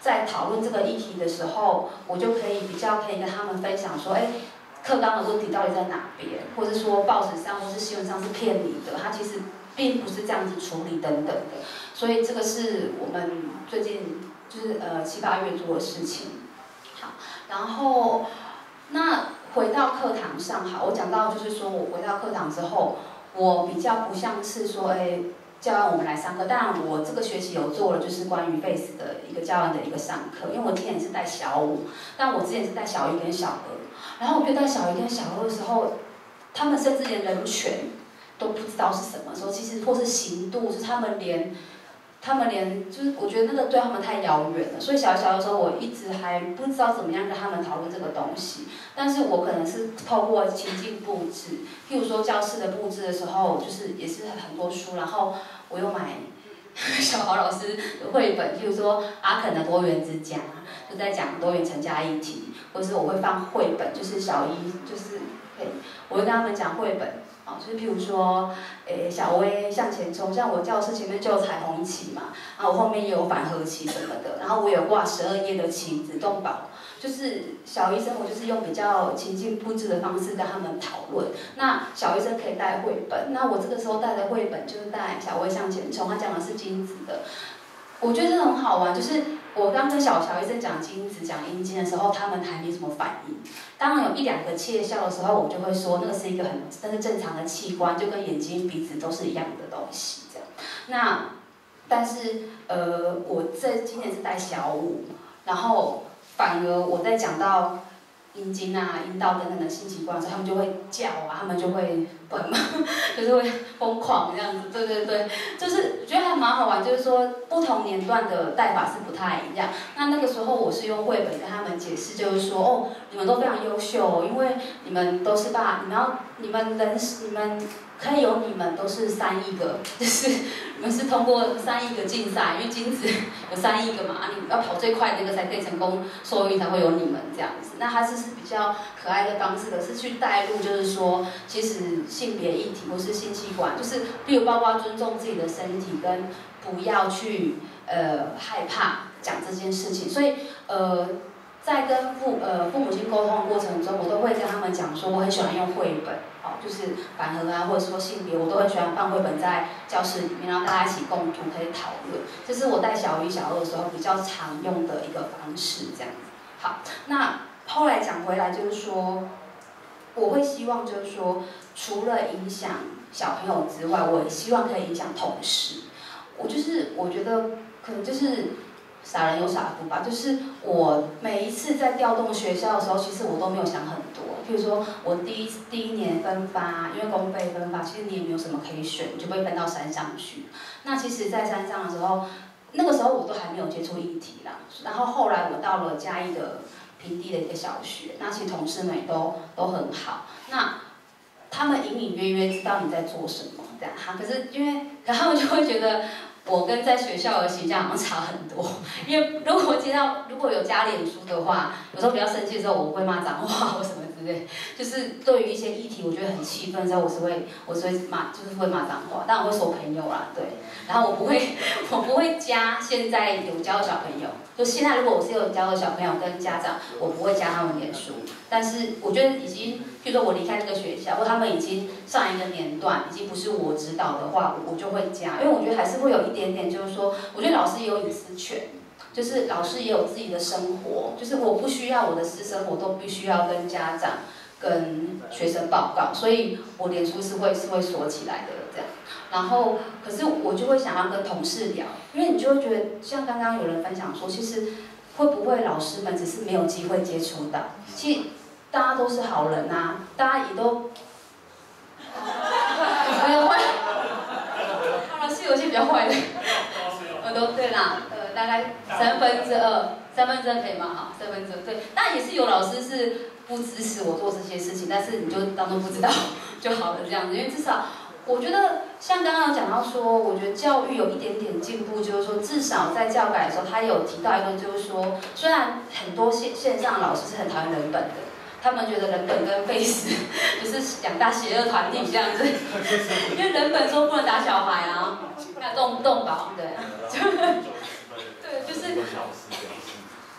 在讨论这个议题的时候，我就可以比较可以跟他们分享说，哎，课纲的问题到底在哪边，或者说报纸上或是新闻上是骗你的，它其实并不是这样子处理等等的。所以这个是我们最近就是呃七八月做的事情。好，然后那回到课堂上，好，我讲到就是说我回到课堂之后，我比较不像是说，哎。教案我们来上课，当然我这个学期有做了，就是关于 Face 的一个教案的一个上课，因为我今年是带小五，但我之前是带小一跟小二，然后我觉得带小一跟小二的时候，他们甚至连人权都不知道是什么时候，其实或是刑度，就是他们连。他们连就是我觉得那个对他们太遥远了，所以小小的时候我一直还不知道怎么样跟他们讨论这个东西。但是我可能是透过情境布置，譬如说教室的布置的时候，就是也是很多书，然后我又买小豪老师的绘本，譬如说阿肯的多元之家，就在讲多元成家议题，或是我会放绘本，就是小一就是嘿，我会跟他们讲绘本。哦，就是譬如说，诶，小薇向前冲，像我教室前面就有彩虹旗嘛，然后我后面也有反核旗什么的，然后我有挂十二页的旗子，动保，就是小医生，我就是用比较情境布置的方式跟他们讨论。那小医生可以带绘本，那我这个时候带的绘本就是带小薇向前冲，他讲的是精子的，我觉得真的很好玩，就是我刚跟小小医生讲精子、讲阴茎的时候，他们还没什么反应。当然有一两个窃笑的时候，我就会说那个是一个很那是正常的器官，就跟眼睛、鼻子都是一样的东西这样。那但是呃，我这今年是带小五，然后反而我在讲到阴茎啊、阴道等等的性器官的时候，他们就会叫啊，他们就会很就是会疯狂这样子，对对对，就是我觉得还蛮好玩，就是说不同年段的带法是不太一样。那那个时候我是用绘本跟他们解释，就是说哦，你们都非常优秀哦，因为你们都是把你们要你们人你们可以有你们都是三亿个，就是你们是通过三亿个竞赛，因为精子有三亿个嘛，你要跑最快的那个才可以成功受孕，才会有你们这样子。那它是是比较可爱的方式的，是去带入，就是说其实性别议题或是性器官，就是比如包括尊重自己的身体跟不要去呃害怕讲这件事情，所以呃。在跟父呃父母亲沟通的过程中，我都会跟他们讲说，我很喜欢用绘本，哦，就是反核啊，或者说性别，我都很喜欢放绘本在教室里面，然后大家一起共读可以讨论。这是我带小一、小二的时候比较常用的一个方式，这样子。好，那后来讲回来就是说，我会希望就是说，除了影响小朋友之外，我也希望可以影响同事。我就是我觉得可能就是。傻人有傻福吧，就是我每一次在调动学校的时候，其实我都没有想很多。譬如说我第一第一年分发，因为公费分发，其实你也没有什么可以选，你就被分到山上去。那其实，在山上的时候，那个时候我都还没有接触议题啦。然后后来我到了嘉义的平地的一个小学，那其实同事们也都都很好。那他们隐隐约约知道你在做什么，这样哈。可是因为，可他们就会觉得。我跟在学校的形象好像差很多，因为如果接到如果有加脸书的话，有时候比较生气的时候，我会骂脏话或什么之类。就是对于一些议题，我觉得很气愤的时候，我是会我是会骂，就是会骂脏话，但我会说朋友啦，对。然后我不会我不会加现在有教的小朋友，就现在如果我是有教的小朋友跟家长，我不会加他们脸书。但是我觉得已经，譬如说我离开这个学校，或他们已经上一个年段，已经不是我指导的话，我就会加，因为我觉得还是会有一点点，就是说，我觉得老师也有隐私权，就是老师也有自己的生活，就是我不需要我的私生活都必须要跟家长、跟学生报告，所以我脸书是会是会锁起来的这样。然后，可是我就会想要跟同事聊，因为你就会觉得，像刚刚有人分享说，其实会不会老师们只是没有机会接触到，其实。大家都是好人啊，大家也都没有坏，当然是有些比较坏的，呃，都对啦，呃，大概三分之二，三分之二可以吗？好，三分之二对，当然也是有老师是不支持我做这些事情，但是你就当做不知道就好了这样子，因为至少我觉得像刚刚有讲到说，我觉得教育有一点点进步，就是说至少在教改的时候，他有提到一个，就是说虽然很多线线上的老师是很讨厌人本的。他们觉得人本跟 Face 就是两大邪恶团体这样子，因为人本说不能打小孩啊，要动动保，对，对，就是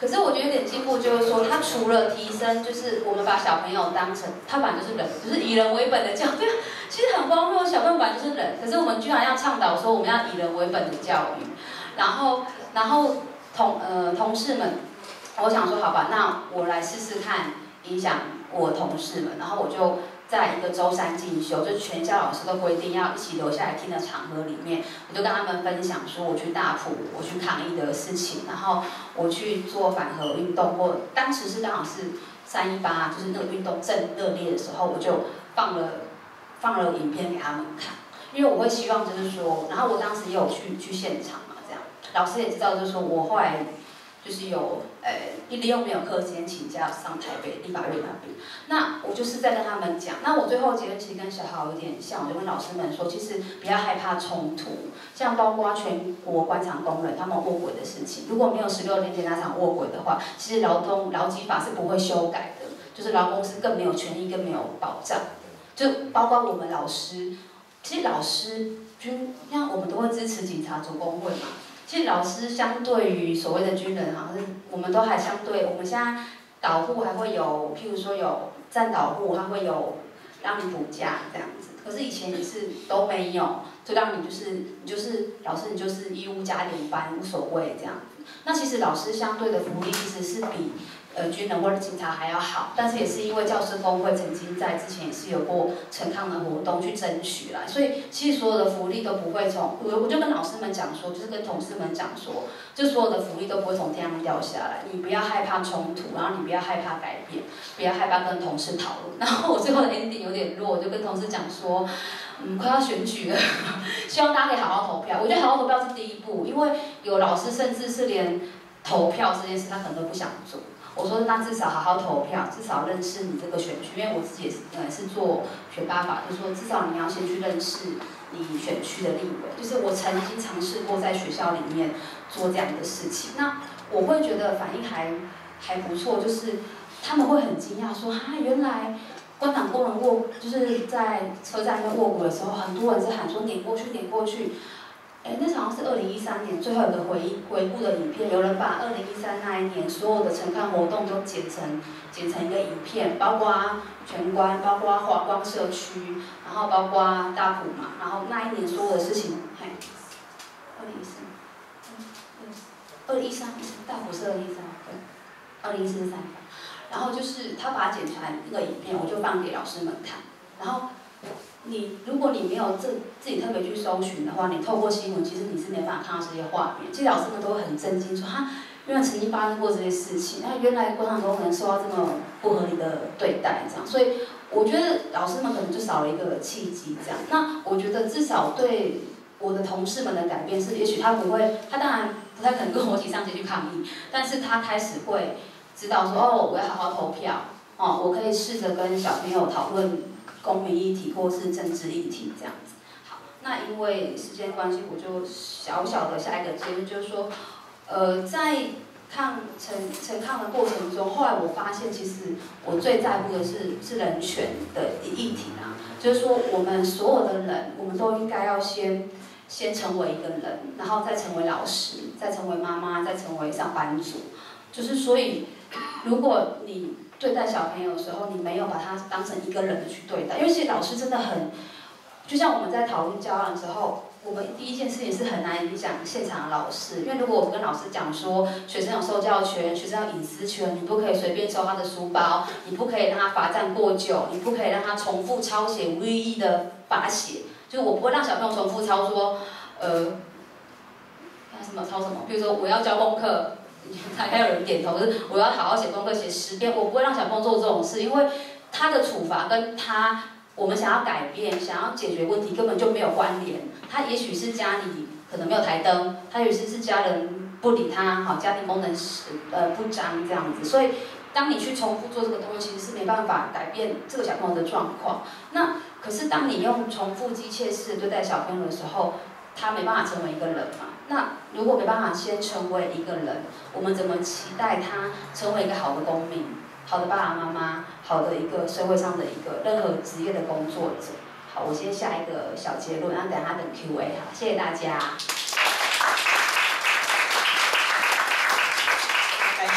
可是我觉得有点进步，就是说他除了提升，就是我们把小朋友当成他本来就是人，就是以人为本的教育。其实很荒谬，小朋友本来就是人，可是我们居然要倡导说我们要以人为本的教育。然后，然后同呃同事们，我想说好吧，那我来试试看影响我同事们，然后我就。在一个周三进修，就是全校老师都规定要一起留下来听的场合里面，我就跟他们分享说我去大埔，我去抗议的事情，然后我去做反核运动，或当时是刚好是三一八，就是那个运动正热烈的时候，我就放了放了影片给他们看，因为我会希望就是说，然后我当时也有去去现场嘛，这样老师也知道，就是说我后来。就是有，呃，利用没有课时间请假上台北立法院那边。那我就是在跟他们讲，那我最后结论其实跟小豪有点像，我就跟老师们说，其实不要害怕冲突，像包括全国官场工人他们卧轨的事情，如果没有十六年前那场卧轨的话，其实劳动劳基法是不会修改的，就是劳工是更没有权益、更没有保障。就包括我们老师，其实老师军，像我们都会支持警察组工会嘛。其实老师相对于所谓的军人，好像是我们都还相对，我们现在导护还会有，譬如说有站导护，还会有让你补假这样子。可是以前你是都没有，就让你就是你就是老师，你就是义务加点班无所谓这样子。那其实老师相对的福利其实是比呃军人或者警察还要好，但是也是因为教师工会曾经在之前也是有过陈抗的活动去争取来，所以其实所有的福利都不会从我我就跟老师们讲说，就是跟同事们讲说，就所有的福利都不会从天上掉下来，你不要害怕冲突，然后你不要害怕改变，不要害怕跟同事讨论。然后我最后的 ending 有点弱，我就跟同事讲说，嗯，快要选举了，希望大家可以好好投票。我觉得好好投票是第一步，因为有老师甚至是连投票这件事他可能都不想做。我说那至少好好投票，至少认识你这个选区，因为我自己也是呃是做选拔法，就是说至少你要先去认识你选区的立委。就是我曾经尝试过在学校里面做这样的事情，那我会觉得反应还还不错，就是他们会很惊讶说啊，原来观党工人卧就是在车站那卧轨的时候，很多人是喊说碾过去，碾过去。哎，那好像是二零一三年最后一个回忆回顾的影片，有人把二零一三那一年所有的陈抗活动都剪成剪成一个影片，包括全关，包括华光社区，然后包括大埔嘛，然后那一年所有的事情，嘿，二零一四，二零一三，大埔是二零一三，对，二零一四是三，然后就是他把它剪出来那个影片，我就放给老师们看，然后。你如果你没有自自己特别去搜寻的话，你透过新闻，其实你是没办法看到这些画面。其实老师们都会很震惊，说哈，原来曾经发生过这些事情，那原来观场工人受到这么不合理的对待，这样。所以我觉得老师们可能就少了一个契机，这样。那我觉得至少对我的同事们的改变是，也许他不会，他当然不太可能跟我一起上街去抗议，但是他开始会知道说，哦，我要好好投票，哦，我可以试着跟小朋友讨论。公民议题或是政治议题这样子，好，那因为时间关系，我就小小的下一个结论就是说，呃，在抗陈陈抗的过程中，后来我发现，其实我最在乎的是是人权的议题啦，就是说我们所有的人，我们都应该要先先成为一个人，然后再成为老师，再成为妈妈，再成为上班族，就是所以，如果你对待小朋友的时候，你没有把他当成一个人的去对待，因为其实老师真的很，就像我们在讨论教案的时候，我们第一件事情是很难影响现场的老师，因为如果我跟老师讲说，学生有受教权，学生有隐私权，你不可以随便收他的书包，你不可以让他罚站过久，你不可以让他重复抄写无意义的罚写，就是我不会让小朋友重复抄说，呃，看什么抄什么，比如说我要交功课。还有人点头，就是我要好好写功课，写十遍，我不会让小朋友做这种事，因为他的处罚跟他我们想要改变、想要解决问题根本就没有关联。他也许是家里可能没有台灯，他也许是家人不理他，好，家庭功能呃不彰这样子。所以，当你去重复做这个东西，其实是没办法改变这个小朋友的状况。那可是当你用重复机械式对待小朋友的时候，他没办法成为一个人嘛。那如果没办法先成为一个人，我们怎么期待他成为一个好的公民、好的爸爸妈妈、好的一个社会上的一个任何职业的工作者？好，我先下一个小结论，然后等下等 Q A 哈，谢谢大家。 感谢。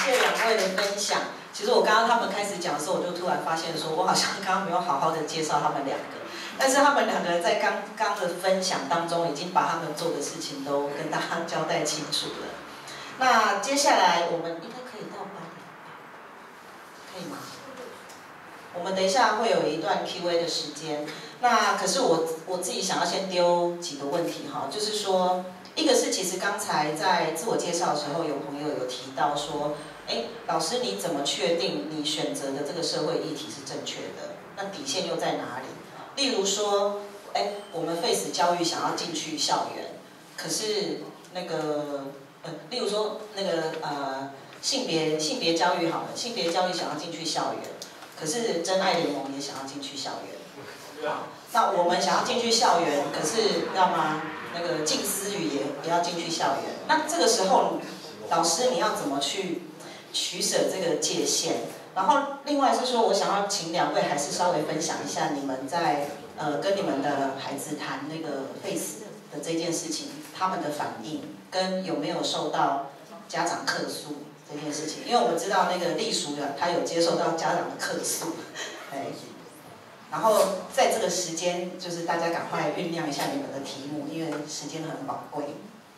位的分享，其实我刚刚他们开始讲的时候，我就突然发现说，我好像刚刚没有好好的介绍他们两个，但是他们两个人在刚刚的分享当中，已经把他们做的事情都跟大家交代清楚了。那接下来我们应该可以到八点吧？可以吗？我们等一下会有一段 Q A 的时间。那可是我我自己想要先丢几个问题哈，就是说，一个是其实刚才在自我介绍的时候，有朋友有提到说，哎，老师你怎么确定你选择的这个社会议题是正确的？那底线又在哪里？例如说，哎，我们 Face 教育想要进去校园，可是那个呃，例如说那个呃性别性别教育好了，性别教育想要进去校园。可是真爱联盟也想要进去校园，好，那我们想要进去校园，可是知道吗？那个静思语也也要进去校园。那这个时候，老师你要怎么去取舍这个界限？然后另外是说，我想要请两位还是稍微分享一下你们在呃跟你们的孩子谈那个 Face 的这件事情，他们的反应跟有没有受到家长客诉。这件事情，因为我们知道那个隶属的他有接受到家长的客诉，哎，然后在这个时间，就是大家赶快酝酿一下你们的题目，因为时间很宝贵。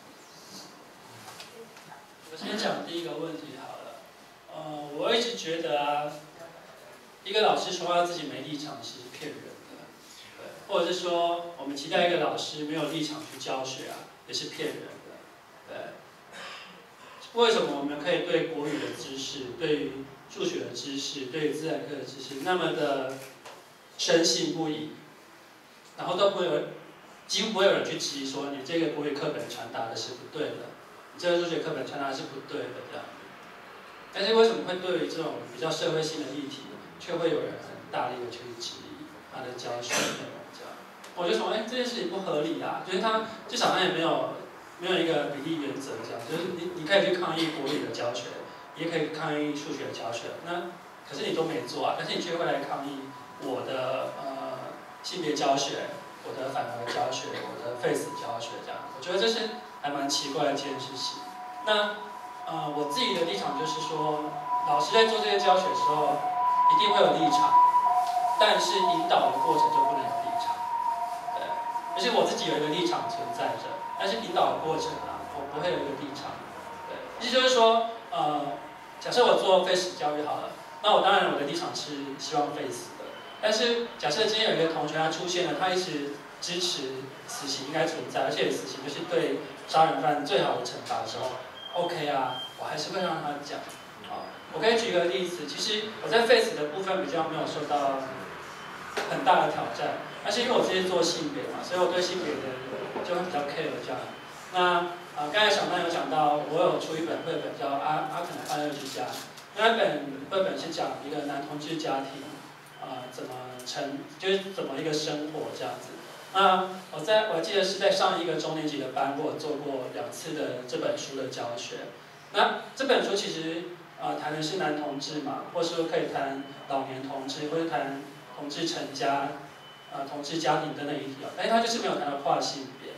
我先讲第一个问题好了，呃，我一直觉得啊，一个老师说他自己没立场是骗人的，对，或者是说我们期待一个老师没有立场去教学啊，也是骗人的，对。为什么我们可以对国语的知识、对于数学的知识、对于自然科的知识那么的深信不疑，然后都不会有，几乎不会有人去质疑说你这个国语课本传达的是不对的，你这个数学课本传达的是不对的这样。但是为什么会对于这种比较社会性的议题，却会有人很大力的去质疑他的教学内容这样？我就说，哎，这件事情不合理啊，就是他至少他也没有。没有一个比例原则，这样就是你你可以去抗议国语的教学，也可以抗议数学的教学，那可是你都没做啊，但是你却会来抗议我的呃性别教学，我的反核教学，我的 Face 教学这样，我觉得这是还蛮奇怪的一件事情。那呃我自己的立场就是说，老师在做这些教学的时候，一定会有立场，但是引导的过程就不能有立场，对，而且我自己有一个立场存在着。但是引导的过程啊，我不会有一个立场，对，意思就是说，呃，假设我做 Face 教育好了，那我当然我的立场是希望 Face 的，但是假设今天有一个同学他出现了，他一直支持死刑应该存在，而且死刑就是对杀人犯最好的惩罚的时候 ，OK 啊，我还是会让他讲，啊，我可以举个例子，其实我在 Face 的部分比较没有受到很大的挑战，但是因为我直接做性别嘛，所以我对性别的就会比较 care 这样。那呃，刚才小曼有讲到，我有出一本绘本叫《阿阿肯的快乐之家》，那本绘本是讲一个男同志家庭，呃，怎么成，就是怎么一个生活这样子。那我在我还记得是在上一个中年级的班，我做过两次的这本书的教学。那这本书其实呃谈的是男同志嘛，或是说可以谈老年同志，或者谈同志成家。呃，同志家庭等等议题哦，但是他就是没有谈到跨性别。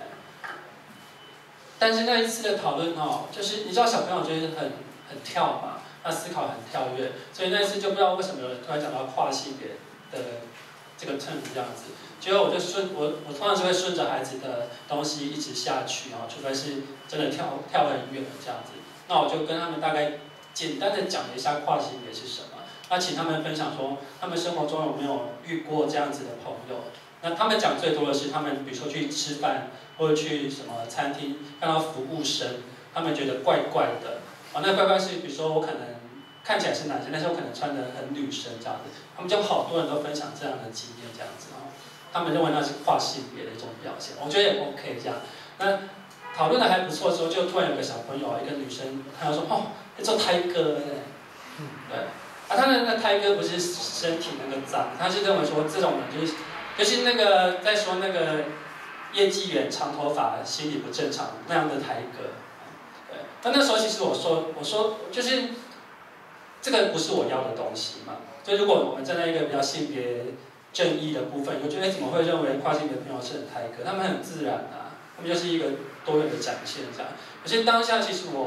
但是那一次的讨论哦，就是你知道小朋友就是很很跳嘛，他思考很跳跃，所以那一次就不知道为什么有人突然讲到跨性别的这个 term 这样子。结果我就顺我我通常是会顺着孩子的东西一直下去哦，除非是真的跳跳很远了这样子。那我就跟他们大概简单的讲了一下跨性别是什么。那请他们分享说，他们生活中有没有遇过这样子的朋友？那他们讲最多的是，他们比如说去吃饭，或者去什么餐厅看到服务生，他们觉得怪怪的。啊，那怪怪是，比如说我可能看起来是男生，但是我可能穿得很女生这样子。他们就好多人都分享这样的经验这样子啊，他们认为那是跨性别的一种表现，我觉得也 OK 这样。那讨论的还不错的时候，就突然有个小朋友，一个女生，她就说：“哦，你做胎哥耶。”对。啊，他的那个胎哥不是身体那个脏，他是认为说这种人就是就是那个在说那个业绩员长头发心理不正常那样的胎哥。对，那那时候其实我说我说就是这个不是我要的东西嘛，所以如果我们站在一个比较性别正义的部分，我觉得怎么会认为跨性别朋友是很胎哥？他们很自然啊，他们就是一个多元的展现这样。可是当下其实我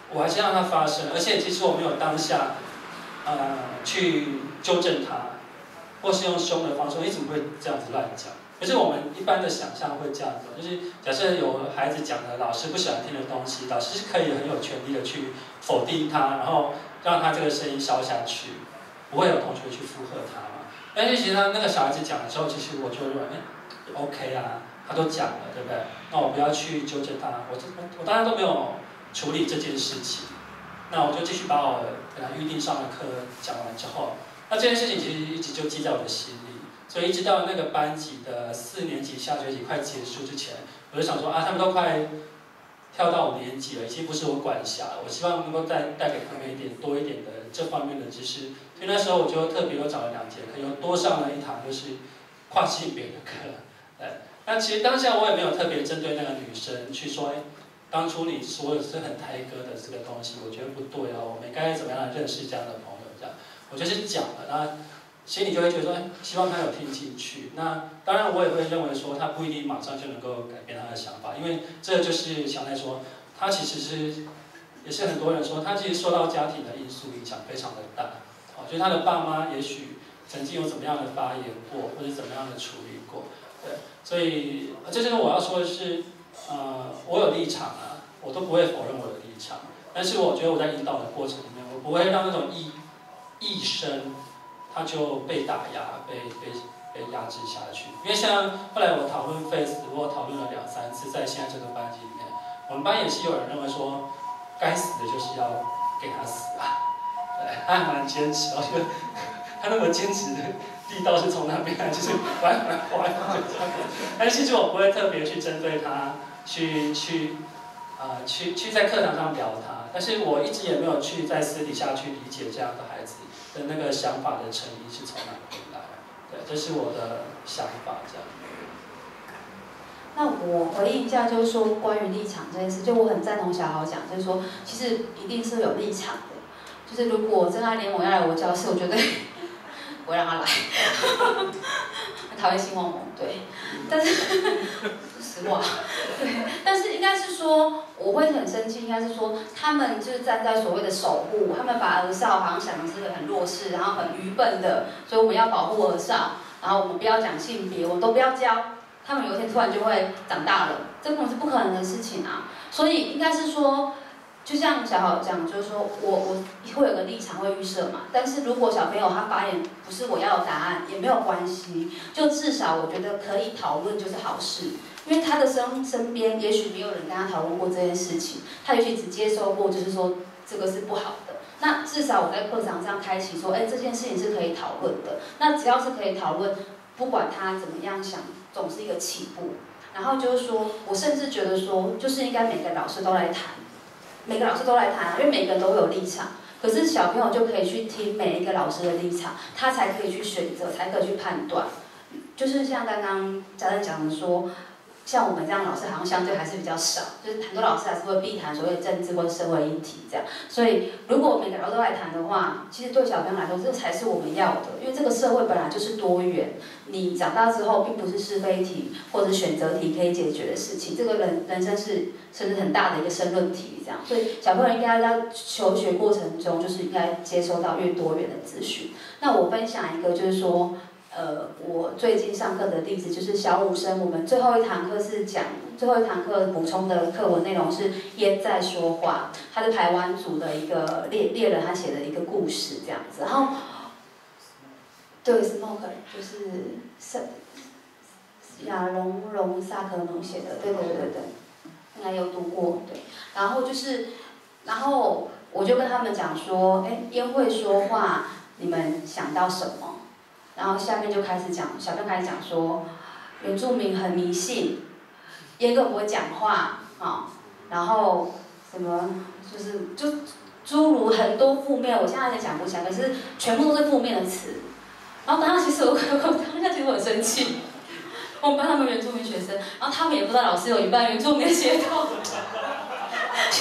我还是让它发生，而且其实我没有当下，呃，去纠正它，或是用凶的方式，你怎么会这样子乱讲？可是我们一般的想象会这样子，就是假设有孩子讲的老师不喜欢听的东西，老师是可以很有权利的去否定他，然后让他这个声音消下去，不会有同学去附和他嘛。但是其实他那个小孩子讲的时候，其实我就认为，哎 ，OK 啊，他都讲了，对不对？那我不要去纠正他，我我我当然都没有处理这件事情，那我就继续把我本来预定上的课讲完之后，那这件事情其实一直就记在我的心里。所以一直到那个班级的四年级下学期快结束之前，我就想说啊，他们都快跳到五年级了，已经不是我管辖了。我希望能够带带给他们一点多一点的这方面的知识。所以那时候我就特别又找了两节课，又多上了一堂就是跨性别的课。对，那其实当下我也没有特别针对那个女生去说，哎，当初你说的是很胎哥的这个东西，我觉得不对哦，我们该怎么样认识这样的朋友？这样，我就是讲了，那。心里就会觉得说，希望他有听进去。那当然，我也会认为说，他不一定马上就能够改变他的想法，因为这就是小奈说，他其实是，也是很多人说，他其实受到家庭的因素影响非常的大。好，就是他的爸妈也许曾经有怎么样的发言过，或者怎么样的处理过，对。所以，这就是我要说的是，呃，我有立场啊，我都不会否认我的立场。但是我觉得我在引导的过程里面，我不会让那种异异声。他就被打压，被被被压制下去。因为像后来我讨论 Face， 我讨论了两三次，在现在这个班级里面，我们班也是有人认为说，该死的就是要给他死啊，对，他还蛮坚持，我觉得他那么坚持的力道是从那边来，就是缓缓缓缓。但是其实我不会特别去针对他，去去啊、呃、去去在课堂上聊他，但是我一直也没有去在私底下去理解这样的孩子。的那个想法的成因是从哪里来？对，这是我的想法，这样。 那我回应一下，就是说关于立场这件事，就我很赞同小豪讲，就是说其实一定是有立场的。就是如果真爱联盟要来我教室，我绝对不会让他来。很讨厌新网盟，对，但是实话，对，但是应该是说。我会很生气，应该是说他们就是站在所谓的守护，他们把儿少好像想的是个很弱势，然后很愚笨的，所以我们要保护儿少，然后我们不要讲性别，我们都不要教，他们有一天突然就会长大了，这根本是不可能的事情啊！所以应该是说，就像小豪讲，就是说我我会有个立场会预设嘛，但是如果小朋友他发言不是我要的答案，也没有关系，就至少我觉得可以讨论就是好事。因为他的身身边也许没有人跟他讨论过这件事情，他也许只接受过就是说这个是不好的。那至少我在课堂上开启说，哎，这件事情是可以讨论的。那只要是可以讨论，不管他怎么样想，总是一个起步。然后就是说，我甚至觉得说，就是应该每个老师都来谈，每个老师都来谈，因为每个人都有立场。可是小朋友就可以去听每一个老师的立场，他才可以去选择，才可以去判断。就是像刚刚家人讲的说。像我们这样老师好像相对还是比较少，就是很多老师还是会避谈所谓政治或者社会议题这样。所以如果每个老师都来谈的话，其实对小朋友来说，这才是我们要的。因为这个社会本来就是多元，你长大之后并不是是非题或者选择题可以解决的事情。这个人人生是甚至很大的一个申论题这样。所以小朋友应该在求学过程中，就是应该接收到越多元的资讯。那我分享一个就是说。呃，我最近上课的例子就是小五生，我们最后一堂课是讲最后一堂课补充的课文内容是烟在说话，他是台湾族的一个猎猎人，他写的一个故事这样子。然后，对 ，smoke 就是萨亚龙龙萨克农写的，对对对对对，应该有读过对。然后就是，然后我就跟他们讲说，哎，烟会说话，你们想到什么？然后下面就开始讲，小朋友开始讲说，原住民很迷信，烟根本不会讲话啊、哦，然后什么就是就诸如很多负面，我现在也讲不起来，可是全部都是负面的词。然后当时其实我我当下其实我很生气，我们班他们原住民学生，然后他们也不知道老师有一半原住民的血统，就是。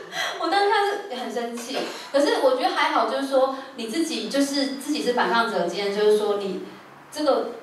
我当下是很生气，可是我觉得还好，就是说你自己就是自己是反抗者，今天就是说你这个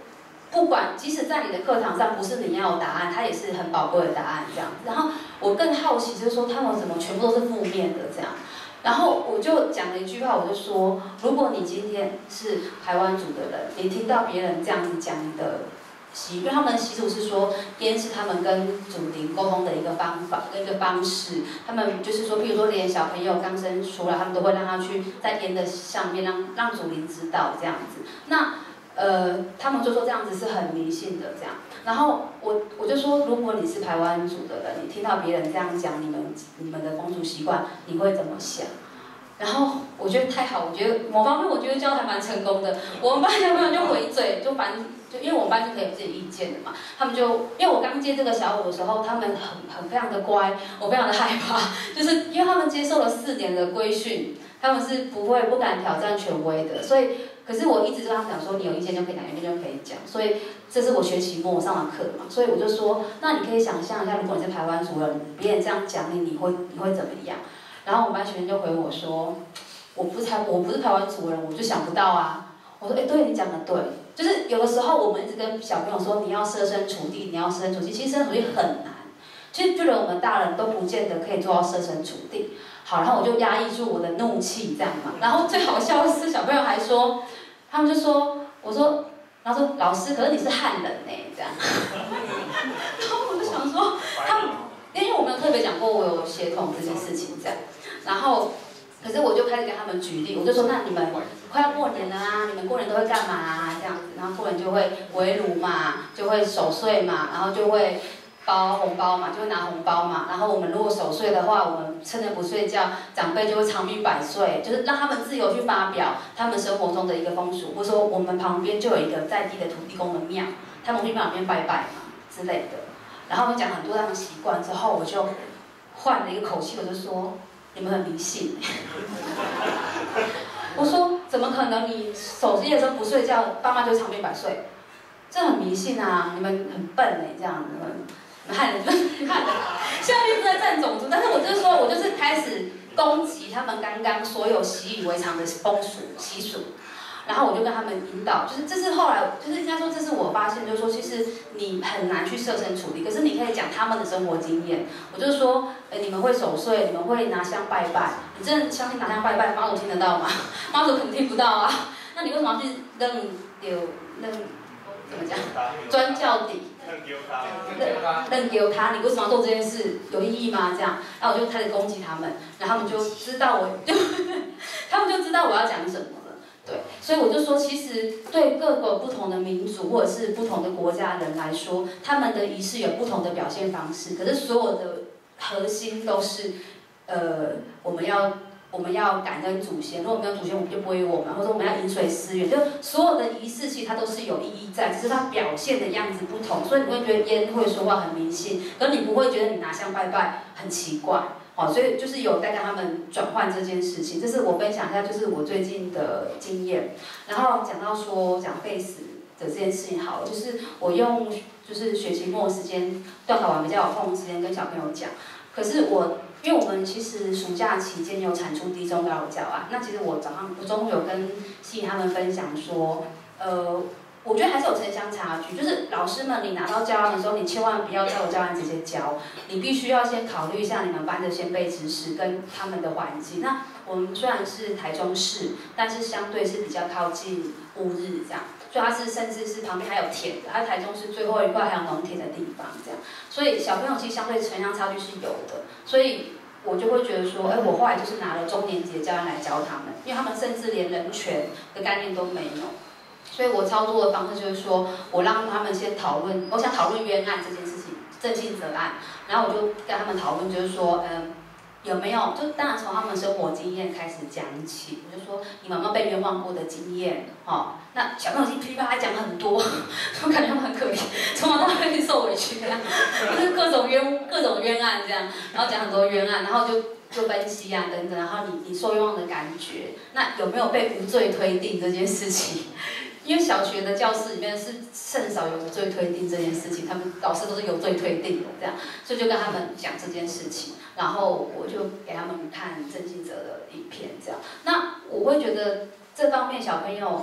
不管即使在你的课堂上不是你要的答案，它也是很宝贵的答案这样。然后我更好奇就是说他们怎么全部都是负面的这样。然后我就讲了一句话，我就说，如果你今天是排湾族的人，你听到别人这样子讲你的习，因为他们的习俗是说，烟是他们跟祖灵沟通的一个方法跟一个方式。他们就是说，譬如说连小朋友刚生出来，他们都会让他去在烟的上面让让祖灵知道这样子。那呃，他们就说这样子是很迷信的这样。然后我我就说，如果你是排湾族的人，你听到别人这样讲你们你们的风俗习惯，你会怎么想？然后我觉得太好，我觉得某方面我觉得教的还蛮成功的。我们班小朋友就回嘴，就反就因为我们班是可以有自己意见的嘛，他们就因为我刚接这个小五的时候，他们很很非常的乖，我非常的害怕，就是因为他们接受了四年的规训，他们是不会不敢挑战权威的，所以可是我一直跟他们讲说，你有意见就可以讲，有意见就可以讲，所以这是我学期末我上完课嘛，所以我就说，那你可以想象一下，如果你是台湾族人，别人这样讲你，你会你会怎么样？然后我们班学生就回我说，我不是台我不是台湾族人，我就想不到啊。我说，哎，对你讲的对，就是有的时候我们一直跟小朋友说，你要设身处地，你要设身处地，其实设身处地很难。其实就连我们大人都不见得可以做到设身处地。好，然后我就压抑住我的怒气，这样嘛。然后最好笑的是，小朋友还说，他们就说，我说，然后说老师，可是你是汉人呢，这样。然后我就想说，他们，因为我没有特别讲过我有血统这件事情，这样。然后，可是我就开始跟他们举例，我就说，那你们快要过年了啊，你们过年都会干嘛啊？这样子，然后过年就会围炉嘛，就会守岁嘛，然后就会包红包嘛，就会拿红包嘛。然后我们如果守岁的话，我们趁着不睡觉，长辈就会长命百岁，就是让他们自由去发表他们生活中的一个风俗，或者说我们旁边就有一个在地的土地公的庙，他们会去旁边拜拜嘛之类的。然后我们讲很多他们习惯之后，我就换了一个口气，我就说。你们很迷信，我说怎么可能？你守夜的时候不睡觉，爸妈就长命百岁，这很迷信啊！你们很笨哎，这样你们，你们汉人，汉人，现在一直在占种族，但是我就是说，我就是开始攻击他们刚刚所有习以为常的风俗习俗。然后我就跟他们引导，就是这是后来，就是应该说这是我发现，就是说其实你很难去设身处地，可是你可以讲他们的生活经验。我就说，哎，你们会守岁，你们会拿香拜拜，你真的相信拿香拜拜，妈祖听得到吗？妈祖肯定听不到啊。那你为什么要去扔丢扔怎么讲？钻教底。扔丢他，你为什么要做这件事？有意义吗？这样，然后我就开始攻击他们，然后他们就知道我，就他们就知道我要讲什么。对，所以我就说，其实对各个不同的民族或者是不同的国家人来说，他们的仪式有不同的表现方式。可是所有的核心都是，呃，我们要我们要感恩祖先。如果没有祖先，我们就不会有我们，或者我们要饮水思源。就所有的仪式，其实它都是有意义在，只是它表现的样子不同。所以你会觉得烟会说话很迷信，可你不会觉得你拿香拜拜很奇怪。好，所以就是有在跟他们转换这件事情，这是我分享一下，就是我最近的经验。然后讲到说讲废死的这件事情好了，就是我用就是学期末时间段考完比较有空的时间跟小朋友讲。可是我因为我们其实暑假期间有产出低中高教案，那其实我早上我中午有跟系他们分享说，呃。我觉得还是有城乡差距，就是老师们，你拿到教案的时候，你千万不要照教案直接教，你必须要先考虑一下你们班的先辈知识跟他们的环境。那我们虽然是台中市，但是相对是比较靠近乌日这样，所以它是甚至是旁边还有田的，它台中是最后一块还有农田的地方这样，所以小朋友其实相对城乡差距是有的，所以。我就会觉得说，哎，我后来就是拿了中年级的教案来教他们，因为他们甚至连人权的概念都没有。所以我操作的方式就是说，我让他们先讨论，我想讨论冤案这件事情，正信责案，然后我就跟他们讨论，就是说，嗯，有没有，就当然从他们生活经验开始讲起，我就说你们有没有被冤枉过的经验，哦，那小朋友噼里啪啦讲很多，我感觉他们很可怜，从小到大一直受委屈这样，就是各种冤各种冤案这样，然后讲很多冤案，然后就。就分析啊等等，然后你你受冤枉的感觉，那有没有被无罪推定这件事情？因为小学的教室里面是甚少有无罪推定这件事情，他们老师都是有罪推定的这样，所以就跟他们讲这件事情，然后我就给他们看郑信哲的影片这样。那我会觉得这方面小朋友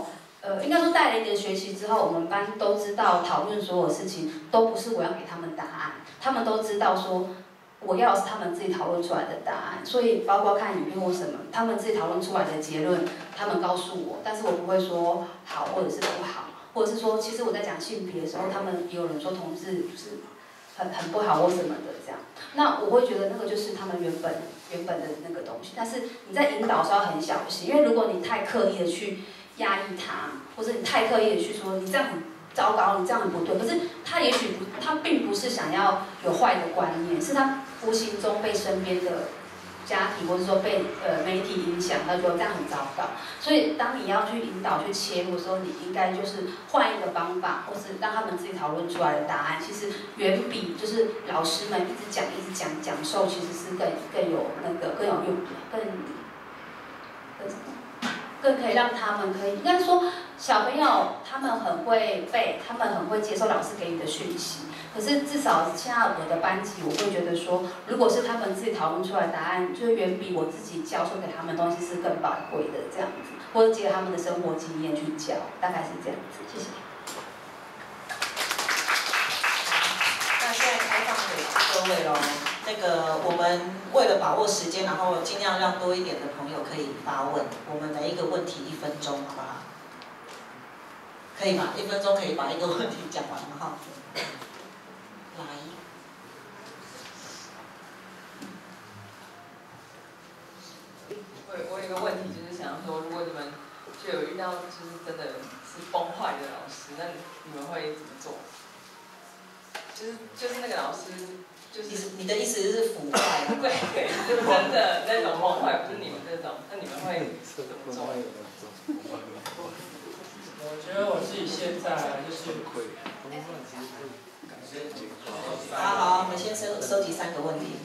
呃，应该说带了一个学期之后，我们班都知道讨论所有事情都不是我要给他们答案，他们都知道说我要的是他们自己讨论出来的答案，所以包括看影片或什么，他们自己讨论出来的结论，他们告诉我，但是我不会说好或者是不好，或者是说其实我在讲性别的时候，他们也有人说同志就是很很不好或什么的这样，那我会觉得那个就是他们原本原本的那个东西，但是你在引导的时候要很小心，因为如果你太刻意的去压抑他，或者你太刻意的去说你这样很糟糕，你这样很不对，可是他也许不，他并不是想要有坏的观念，是他无形中被身边的家庭或者说被呃媒体影响，他觉得这样很糟糕。所以当你要去引导去切入的时候，你应该就是换一个方法，或是让他们自己讨论出来的答案，其实远比就是老师们一直讲一直讲讲授，其实是更更有那个更有用，更更什么？更可以让他们可以，应该说小朋友他们很会背，他们很会接受老师给予的讯息。可是至少现在我的班级，我会觉得说，如果是他们自己讨论出来的答案，就远比我自己教授给他们的东西是更宝贵的这样子，或者结合他们的生活经验去教，大概是这样子。谢谢。 那现在开放给各位喽。那个我们为了把握时间，然后尽量让多一点的朋友可以发问，我们每一个问题一分钟，好不好？可以吗？一分钟可以把一个问题讲完吗？哈。来。 我我有一个问题，就是想说，如果你们就有遇到就是真的是崩坏的老师，那你们会怎么做？就是就是那个老师。就是你的意思是腐败？ 对对，就是真的那种崩坏，不是你们这种，那你们会怎么做？ 我觉得我自己现在就是， 好好，我们先收收集三个问题。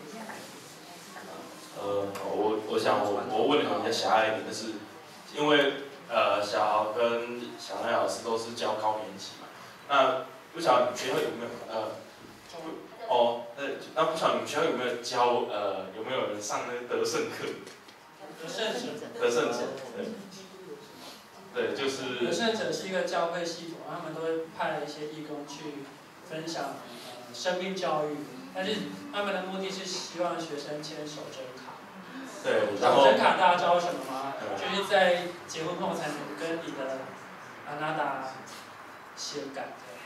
呃，我我想我我问的可能比较狭隘一点，就是因为呃小豪跟小奈老师都是教高年级嘛，那不晓得你们学校有没有呃？哦，那那不晓得你们学校有没有教呃有没有人上那个得胜课？ 得胜者。 得胜者，对。对，就是。 得胜者是一个教会系统，他们都会派一些义工去分享呃生命教育，但是他们的目的是希望学生签守贞卡。 对，然后。 守贞卡大家知道什么吗？就是在结婚后才能跟你的阿娜达写感。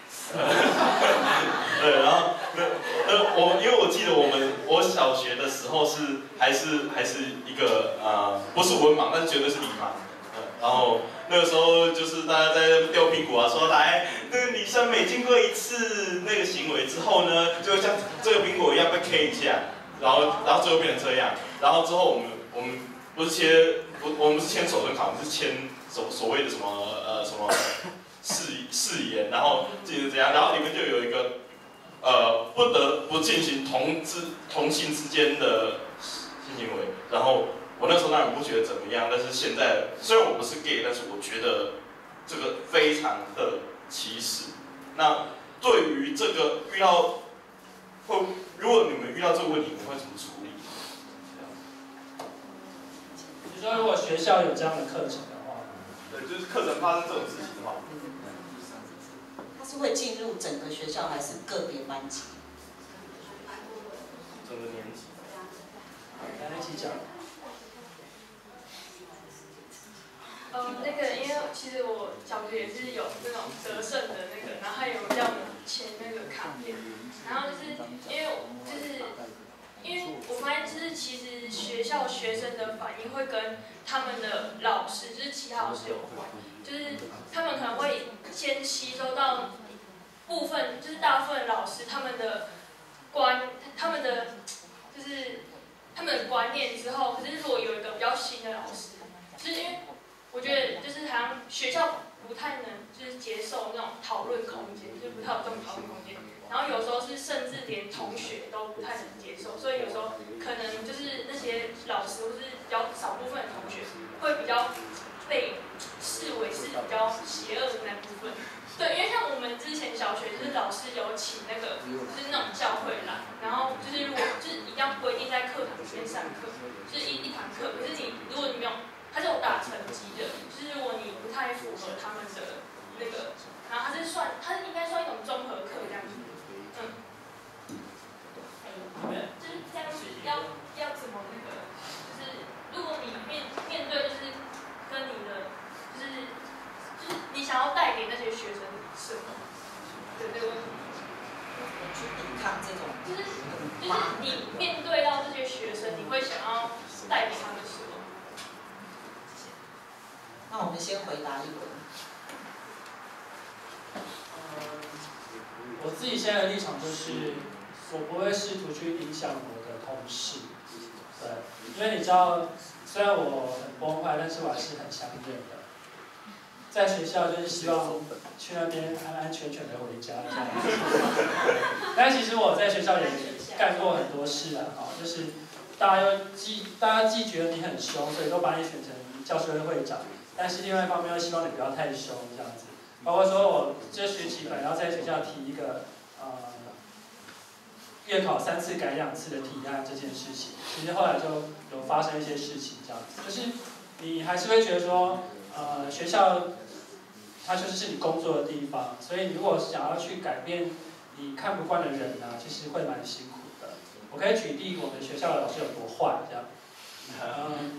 对，然后那呃我因为我记得我们我小学的时候是还是还是一个呃不是文盲，但是绝对是理盲。嗯，然后那个时候就是大家在吊屁股啊，说来那个女生每经过一次那个行为之后呢，就像这个苹果一样被 K 一下，然后然后最后变成这样，然后之后我们我们不是签我我们不是签守贞卡，我们是签所所谓的什么呃什么。誓誓言，然后进行怎样，然后里面就有一个，呃，不得不进行同之同性之间的性行为。然后我那时候当然不觉得怎么样，但是现在虽然我不是 gay， 但是我觉得这个非常的歧视。那对于这个遇到，会如果你们遇到这个问题，你们会怎么处理？ 你说如果学校有这样的课程的话， 对，就是课程发生这种事情的话。 是会进入整个学校还是个别班级？ 整个年级。 来一起讲。 嗯，那个，因为其实我小学也是有这种得胜的那个，然后还有要签那个卡片，然后就是因为就是因为我发现就是其实学校学生的反应会跟他们的老师，就是其他老师有关。就是他们可能会先吸收到部分，就是大部分老师他们的观，他们的就是他们的观念之后，可是如果有一个比较新的老师，就是因为我觉得就是好像学校不太能就是接受那种讨论空间，就是不太有这种讨论空间。然后有时候是甚至连同学都不太能接受，所以有时候可能就是那些老师或是比较少部分的同学会比较被视为是比较邪恶的那部分。对，因为像我们之前小学就是老师有请那个就是那种教会来，然后就是如果就是一定要规定在课堂里面上课，就是一一堂课，可是你如果你没有它是有打成绩的，就是如果你不太符合他们的那个，然后它是算，它应该算一种综合课这样子，嗯，就是这样子要要怎么那个，就是如果你面面对就是跟你的就是就是你想要带给那些学生什么的这个问题， 去抵抗这种， 就是就是你面对到这些学生，你会想要带给他们什么？ 那我们先回答一轮。 我自己现在的立场就是，我不会试图去影响我的同事，对，因为你知道，虽然我很崩坏，但是我还是很相认的。在学校就是希望去那边安安全全的回家这样子。但其实我在学校也干过很多事啊，哈，就是大家又既大家既觉得你很凶，所以都把你选成教学会会长，但是另外一方面又希望你不要太凶这样子。包括说我这学期本来要在学校提一个呃月考三次改两次的提案这件事情，其实后来就有发生一些事情这样子，就是你还是会觉得说，呃学校它就是是你工作的地方，所以你如果想要去改变你看不惯的人啊，其实会蛮辛苦的。我可以举例我们学校的老师有多坏这样，嗯。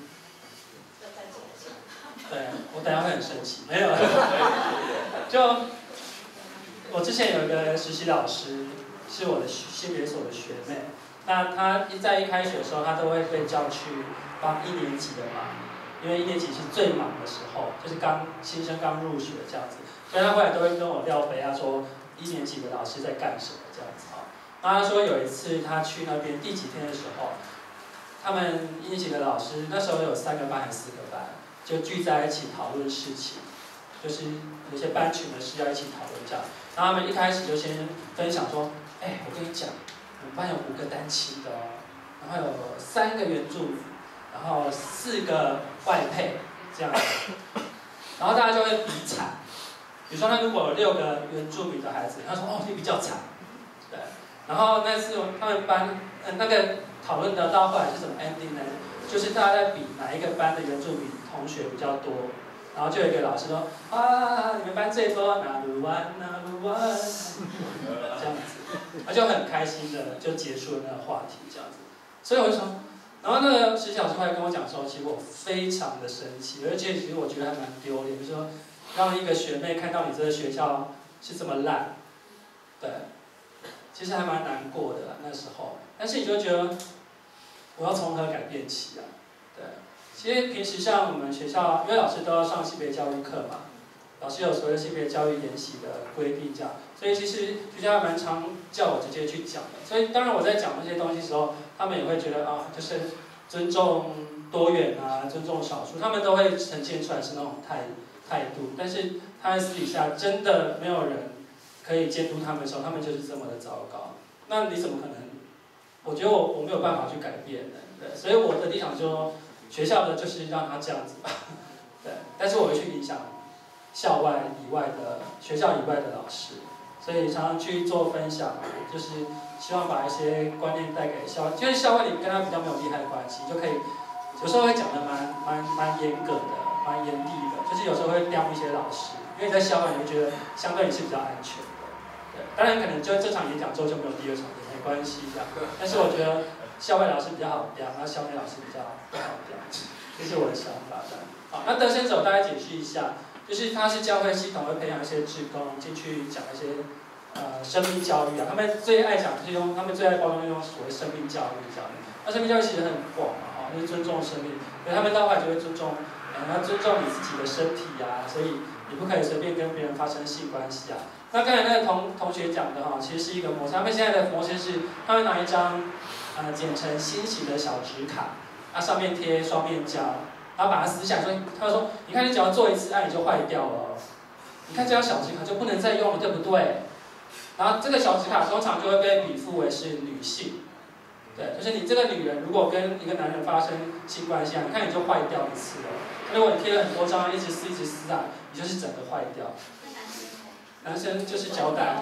对，我等下会很生气，没有。就我之前有一个实习老师，是我的性别所的学妹。那她一在一开学的时候，她都会被叫去帮一年级的忙，因为一年级是最忙的时候，就是刚新生刚入学这样子。所以她后来都会跟我撂飞，她说一年级的老师在干什么这样子啊。那她说有一次她去那边第几天的时候，他们一年级的老师那时候有三个班还是四个班？就聚在一起讨论事情，就是有些班群的事要一起讨论这样。然后他们一开始就先分享说，哎，我跟你讲，我们班有五个单亲的哦，然后有三个原住民，然后四个外配这样子。然后大家就会比惨，比如说他如果有六个原住民的孩子，他说哦你比较惨，对。然后那次他们班呃那个讨论的到后来是什么 ending 呢？就是大家在比哪一个班的原住民同学比较多，然后就有一个老师说啊，你们班最多哪鲁湾哪鲁湾，这样子，他就很开心的就结束了那个话题这样子。所以我就说，然后那个实习老师后来跟我讲说，其实我非常的生气，而且其实我觉得还蛮丢脸，就是说让一个学妹看到你这个学校是这么烂，对，其实还蛮难过的那时候，但是你就觉得。我要从何改变起啊？对，其实平时像我们学校，因为老师都要上性别教育课嘛，老师有所谓性别教育研习的规定这样，所以其实学校还蛮常叫我直接去讲的。所以当然我在讲那些东西的时候，他们也会觉得啊，就是尊重多元啊，尊重少数，他们都会呈现出来是那种态态度。但是他在私底下真的没有人可以监督他们的时候，他们就是这么的糟糕。那你怎么可能？我觉得我我没有办法去改变的，对，所以我的立场就是说，学校的就是让他这样子吧，对，但是我会去影响校外以外的学校以外的老师，所以常常去做分享，就是希望把一些观念带给校，就是校外你跟他比较没有利害关系，就可以有时候会讲的蛮蛮蛮严格的，蛮严厉的，就是有时候会刁一些老师，因为在校外你会觉得相对你是比较安全的，对，当然可能就这场演讲之后就没有第二场。关系这样，但是我觉得校外老师比较好教，然后校内老师比较不好教，这是我的想法的。好，那得胜者我大概解释一下，就是他是教会系统会培养一些志工进去讲一些呃生命教育啊，他们最爱讲是用他们最爱包装用所谓生命教育这样的。那生命教育其实很广嘛，啊，就是尊重生命，所以他们到后来就会尊重，呃，要尊重你自己的身体啊，所以你不可以随便跟别人发生性关系啊。那刚才那个同同学讲的哈，其实是一个模式。他们现在的模式是，他会拿一张呃剪成心形的小纸卡，那上面贴双面胶，然后把它撕下来，说他说，你看你只要做一次爱你就坏掉了哦，你看这张小纸卡就不能再用了，对不对？然后这个小纸卡通常就会被比附为是女性，对，就是你这个女人如果跟一个男人发生性关系啊，你看你就坏掉一次了。如果你贴了很多张，一直撕一直撕啊，你就是整个坏掉。男生就是胶带，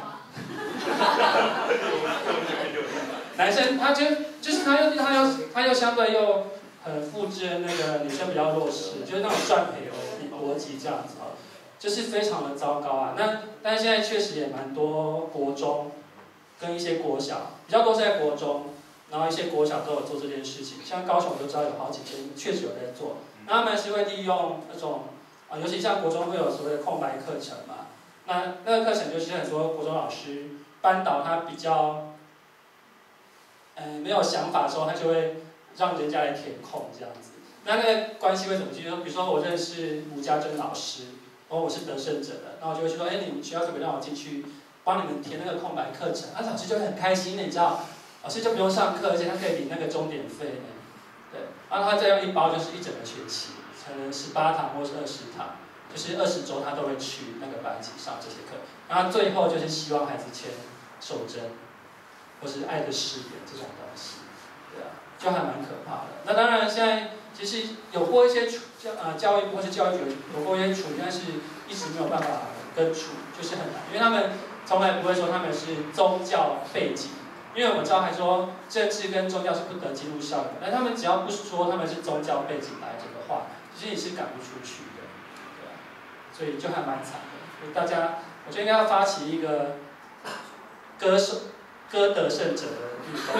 男生他就就是他又他又他又相对又很复制那个女生比较弱势，就是那种赚赔逻辑这样子啊，就是非常的糟糕啊。那但是现在确实也蛮多国中跟一些国小，比较多是在国中，然后一些国小都有做这件事情，像高雄我就知道有好几间确实有在做。那他们是会利用那种啊，尤其像国中会有所谓的空白课程嘛，那那个课程就是很多国中老师班导他比较。嗯，没有想法的时候，他就会让人家来填空这样子。那那个关系会怎么去？比如说我认识吴家珍老师，然后我是得胜者的，然后我就会去说，哎，你们学校可不可以让我进去帮你们填那个空白课程？那、啊、老师就会很开心，你知道，老师就不用上课，而且他可以领那个钟点费。对，然后他再用一包就是一整个学期，可能十八堂或是二十堂，就是二十周他都会去那个班级上这些课。然后最后就是希望孩子签守贞。或是爱的誓言这种东西，对啊，就还蛮可怕的。那当然，现在其实有过一些教呃教育部或是教育局有过一些处理，但是一直没有办法根除，就是很难，因为他们从来不会说他们是宗教背景，因为我们知道还说政治跟宗教是不得进入校园，但他们只要不说他们是宗教背景来着的话，其实你是赶不出去的，对啊，所以就还蛮惨的。大家，我觉得应该要发起一个歌手。歌得胜者的运动，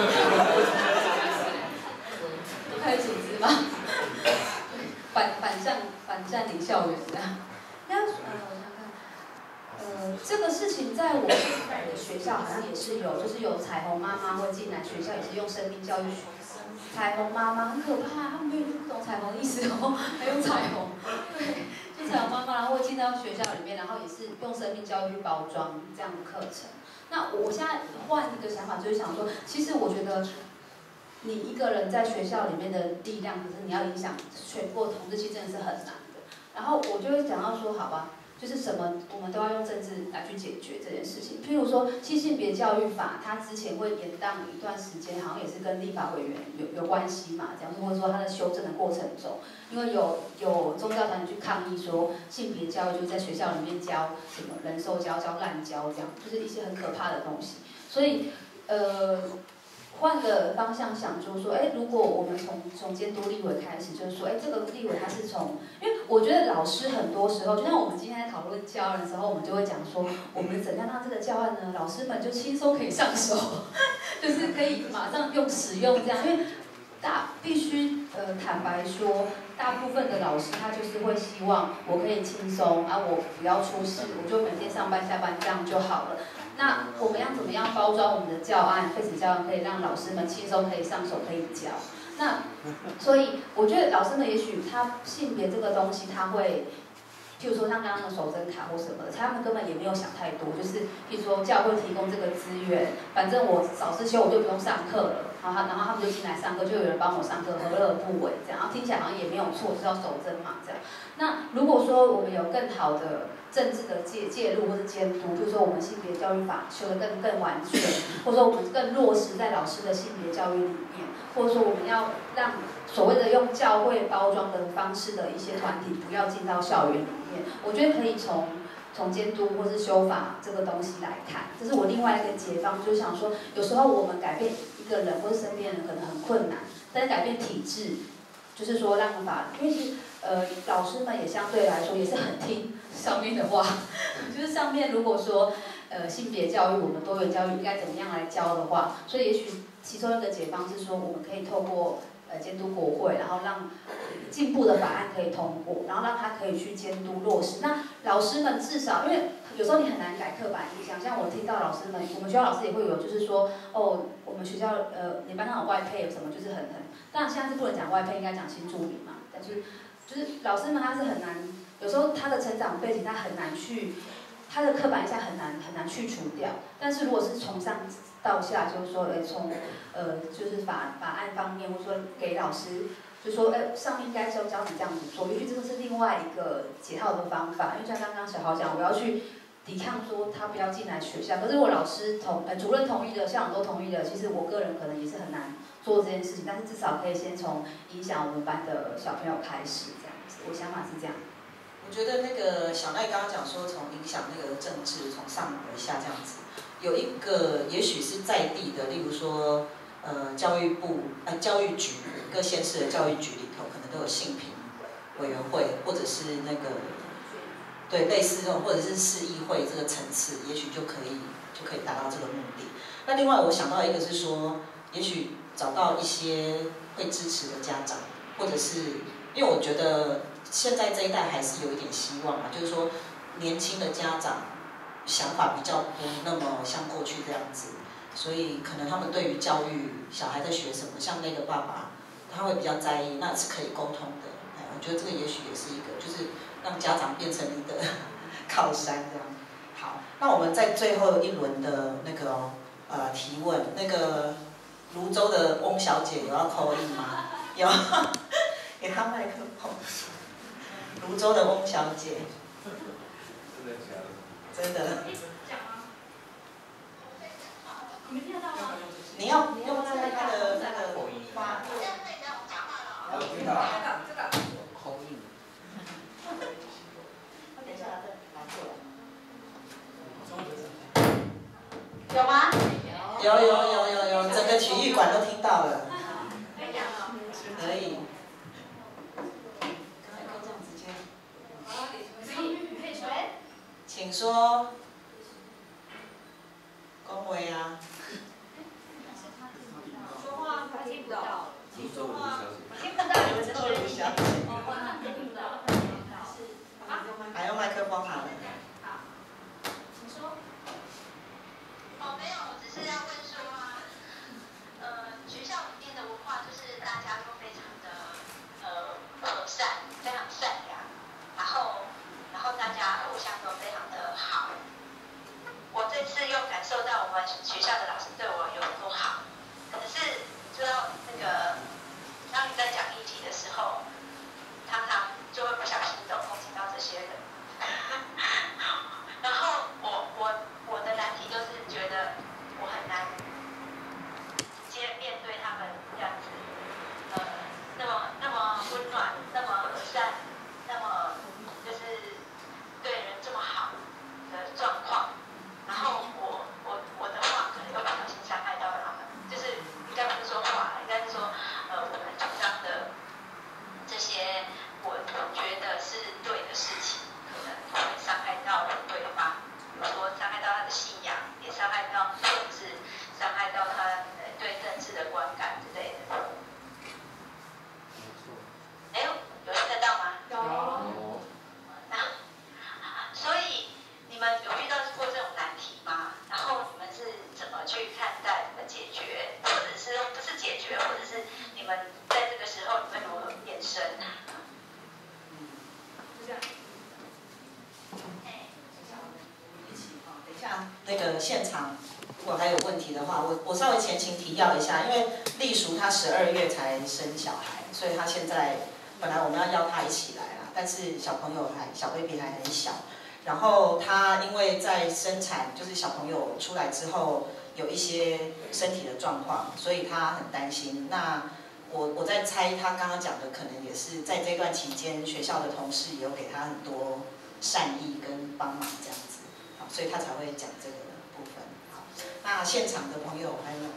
都开始组织吗？反反战反占领校园这样。那呃，我想看，呃，这个事情在我现在的学校好像也是有，就是有彩虹妈妈会进来学校，也是用生命教育学。彩虹妈妈很可怕，他们没有不懂彩虹意思哦，还用彩虹。对，就彩虹妈妈，然后会进到学校里面，然后也是用生命教育去包装这样的课程。那我现在换一个想法，就是想说，其实我觉得，你一个人在学校里面的力量，可是你要影响全国同志，其实真的是很难的。然后我就会讲到说，好吧，就是什么我们都要用政治来去解决这件事情。譬如说，性性别教育法，它之前会延宕一段时间，好像也是跟立法委员有有关系嘛，这样或者说它的修正的过程中，因为有有宗教团体去抗议说，性别教育就在学校里面教什么人兽教、教滥教这样，就是一些很可怕的东西。所以，呃。换个方向想，就是说，哎，如果我们从从监督立委开始，就是说，哎，这个立委他是从，因为我觉得老师很多时候，就像我们今天在讨论教案的时候，我们就会讲说，我们怎样让这个教案呢，老师们就轻松可以上手，就是可以马上用使用这样，因为大必须呃坦白说，大部分的老师他就是会希望我可以轻松啊，我不要出事，我就每天上班下班这样就好了。那我们要怎么样包装我们的教案、废止教案，可以让老师们轻松可以上手可以教？那所以我觉得老师们也许他性别这个东西他会，譬如说像刚刚的守贞卡或什么的，他们根本也没有想太多，就是譬如说教会提供这个资源，反正我早自修我就不用上课了，然后然后他们就进来上课，就有人帮我上课，何乐而不为？这样，然后听起来好像也没有错，是要守贞嘛这样。那如果说我们有更好的政治的介介入或是监督，比如说我们性别教育法修得更更完全，或者说我们更落实在老师的性别教育里面，或者说我们要让所谓的用教会包装的方式的一些团体不要进到校园里面，我觉得可以从从监督或是修法这个东西来看，这是我另外一个解方，就是想说，有时候我们改变一个人或是身边人可能很困难，但是改变体制，就是说让法，因为其实呃老师们也相对来说也是很听上面的话，就是上面如果说呃性别教育我们多元教育应该怎么样来教的话，所以也许其中一个解方是说我们可以透过呃监督国会，然后让进步的法案可以通过，然后让他可以去监督落实。那老师们至少，因为有时候你很难改刻板印象，像我听到老师们，我们学校老师也会有，就是说哦，我们学校呃你班上有外配有什么，就是很很，当然现在是不能讲外配，应该讲新住民嘛，但是就是老师们他是很难。有时候他的成长背景他很难去，他的刻板印象很难很难去除掉。但是如果是从上到下，就是说，呃，从呃就是法法案方面，或者说给老师，就说，呃，上面应该教教你这样子做，也许这个是另外一个解套的方法。因为像刚刚小豪讲，我要去抵抗说他不要进来学校，可是我老师同呃主任同意的，校长都同意的，其实我个人可能也是很难做这件事情。但是至少可以先从影响我们班的小朋友开始，这样子。我想法是这样。 我觉得那个小奈刚刚讲说，从影响那个政治从上而下这样子，有一个也许是在地的，例如说， 呃教育部呃教育局各县市的教育局里头，可能都有性平委员会，或者是那个对类似这种，或者是市议会这个层次，也许就可以就可以达到这个目的。那另外我想到一个是说，也许找到一些会支持的家长，或者是因为我觉得现在这一代还是有一点希望啊，就是说年轻的家长想法比较不那么像过去这样子，所以可能他们对于教育小孩在学什么，像那个爸爸他会比较在意，那是可以沟通的。哎，我觉得这个也许也是一个，就是让家长变成你的靠山这样。好，那我们在最后一轮的那个、哦、呃提问，那个泸州的翁小姐有要call in吗？有，给她麦克风。泸州的翁小姐。真的。 你们听得到吗？ 你要用他的那个发。 我听到。 这个口音。 他等一下再拿过来。 有吗？ 有有有有有，整个体育馆都听到了。可以。刚才可以这样直接。请说。恭维啊。 说话他听不到。 泸州的小姐。 听不到，你们都有小姐。 哦，他听不到。 还用麦克风好了。 好，请说。 哦，没有，我只是要问说啊，呃，学校里面的文化就是大家都非常的呃和善，非常善良，然后然后大家互相都非常的好。我这次又感受到我们学校的老师对我有多好，可是知道那个当你在讲议题的时候，常常就会不小心的碰触到这些人。然后我我我的难题就是觉得我很难直接面对他们这样子，呃，那么那么温暖，那么和善，那么就是对人这么好的状况，然后我我我的话可能又不小心伤害到了他们，就是应该不是说话，应该是说呃我们主张的这些我我觉得是对的事情。可能会伤害到对方，比如说伤害到他的信仰，也伤害到政治，伤害到他对政治的观感之类的。哎呦，有听得到吗？ 有。 那所以你们有遇到过这种难题吗？然后你们是怎么去看待、怎么解决，或者是不是解决，或者是你们在这个时候你们如何变身？ 就这样。 等一下，那个现场如果还有问题的话，我我稍微前情提要一下，因为丽淑她十二月才生小孩，所以她现在本来我们要邀她一起来啦，但是小朋友还小 baby 还很小，然后她因为在生产就是小朋友出来之后有一些身体的状况，所以她很担心。那我我在猜她刚刚讲的可能也是在这段期间学校的同事也有给她很多善意跟帮忙这样子。所以他才会讲这个部分。好，那现场的朋友还有？